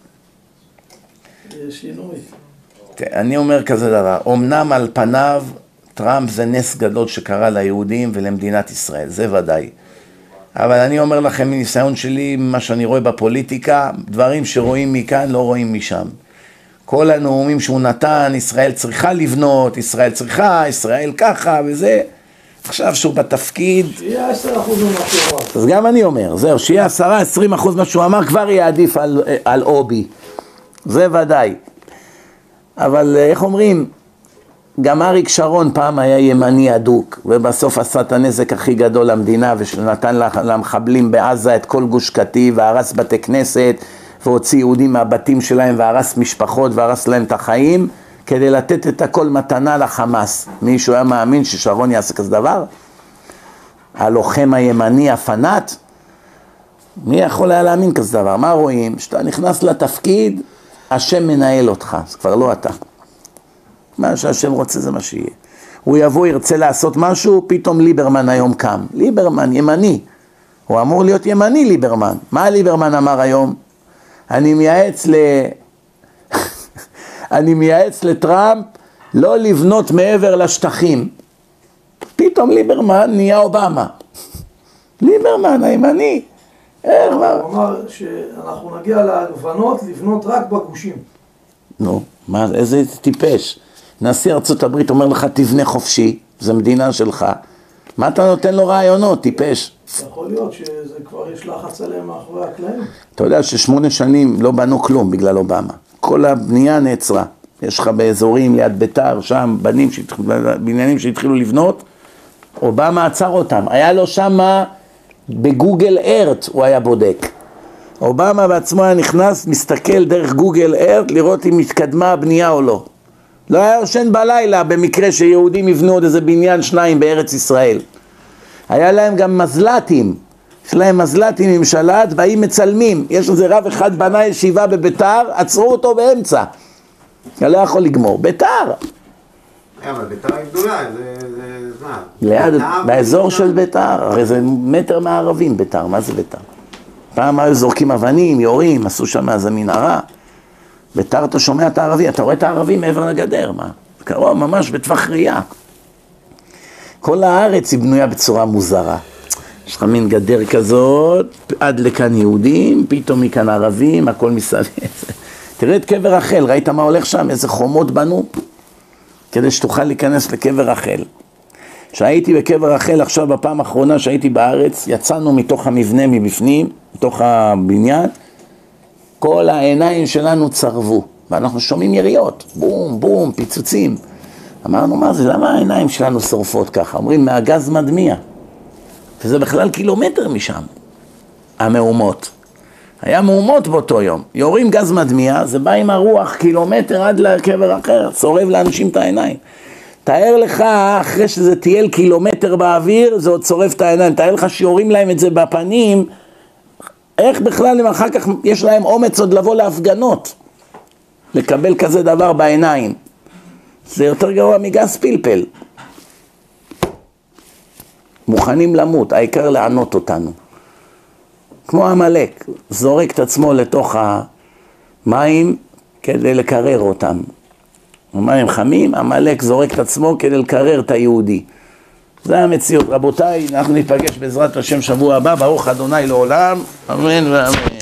יש שינוי. אני אומר כזה דבר, אמנם על פניו טראמפ זה נס גדול שקרה ליהודים ולמדינת ישראל, זה ודאי. אבל אני אומר לכם מניסיון שלי, מה שאני רואה בפוליטיקה, דברים שרואים מכאן לא רואים משם. כל הנאומים שהוא נתן, ישראל צריכה לבנות, ישראל צריכה, ישראל ככה וזה. עכשיו שהוא בתפקיד... שיהיה 10% ממה שהוא אמר. אז גם אני אומר, זהו, שיהיה 10-20% מה שהוא אמר, כבר יהיה עדיף על אובי. זה ודאי. אבל איך אומרים, גם אריק שרון פעם היה ימני אדוק, ובסוף עשה את הנזק הכי גדול למדינה, ונתן למחבלים בעזה את כל גוש קטיף, והרס בתי כנסת, והוציא יהודים מהבתים שלהם, והרס משפחות, והרס להם את החיים, כדי לתת את הכל מתנה לחמאס. מישהו היה מאמין ששרון יעשה כזה דבר? הלוחם הימני הפנאט? מי יכול היה להאמין כזה דבר? מה רואים? שאתה נכנס לתפקיד, השם מנהל אותך, זה כבר לא אתה. מה שהשם רוצה זה מה שיהיה. הוא יבוא, ירצה לעשות משהו, פתאום ליברמן היום קם. ליברמן, ימני. הוא אמור להיות ימני ליברמן. מה ליברמן אמר היום? אני מייעץ לטראמפ לא לבנות מעבר לשטחים. פתאום ליברמן נהיה אובמה. ליברמן הימני. הוא אמר שאנחנו נגיע לבנות רק בגושים. נו, מה, איזה טיפש. נשיא ארצות הברית אומר לך תבנה חופשי, זו מדינה שלך. מה אתה נותן לו רעיונות, טיפש? יכול להיות שזה כבר יש לחץ עליהם מאחורי הקלעים. אתה יודע ש8 שנים לא בנו כלום בגלל אובמה. כל הבנייה נעצרה. יש לך באזורים ליד ביתר, שם בניינים שהתחילו לבנות, אובמה עצר אותם. היה לו שם בגוגל ארט, הוא היה בודק. אובמה בעצמו היה נכנס, מסתכל דרך גוגל ארט, לראות אם התקדמה הבנייה או לא. לא היה יושן בלילה במקרה שיהודים יבנו עוד איזה בניין 2 בארץ ישראל. היה להם גם מזל"טים, יש להם מזל"טים עם שלט, והאים מצלמים. יש איזה רב אחד בנה ישיבה בביתר, עצרו אותו באמצע. אתה לא יכול לגמור. ביתר. אבל ביתר היא גדולה, זה מה? ליד, באזור של ביתר, הרי זה מטר מהערבים ביתר, מה זה ביתר? פעם היו זורקים אבנים, יורים, עשו שם איזה מנהרה. ביתר אתה שומע את הערבי, אתה רואה את הערבי מעבר לגדר, מה? קרוב, ממש בטווח ראייה. כל הארץ היא בנויה בצורה מוזרה. יש לך מין גדר כזאת, עד לכאן יהודים, פתאום מכאן ערבים, הכל מסביב. תראה את קבר רחל, ראית מה הולך שם? איזה חומות בנו? כדי שתוכל להיכנס לקבר רחל. כשהייתי בקבר רחל עכשיו בפעם האחרונה שהייתי בארץ, יצאנו מתוך המבנה מבפנים, מתוך הבניין, כל העיניים שלנו צרבו, ואנחנו שומעים יריות, בום, בום, פיצוצים. אמרנו, מה זה, למה העיניים שלנו שורפות ככה? אומרים, מהגז מדמיע. וזה בכלל קילומטר משם, המהומות. היה מהומות באותו יום. יורים גז מדמיע, זה בא עם הרוח קילומטר עד לקבר אחר, צורב לאנשים את העיניים. תאר לך, אחרי שזה טייל קילומטר באוויר, זה עוד צורב את העיניים. תאר לך שיורים להם את זה בפנים, איך בכלל אם אחר כך יש להם אומץ עוד לבוא להפגנות, לקבל כזה דבר בעיניים. זה יותר גרוע מגז פלפל. מוכנים למות, העיקר לענות אותנו. כמו המלאק, זורק את עצמו לתוך המים כדי לקרר אותם. המים חמים, המלאק זורק את עצמו כדי לקרר את היהודי. זה המציאות. רבותיי, אנחנו ניפגש בעזרת השם שבוע הבא, ברוך אדוני לעולם, אמן ואמן.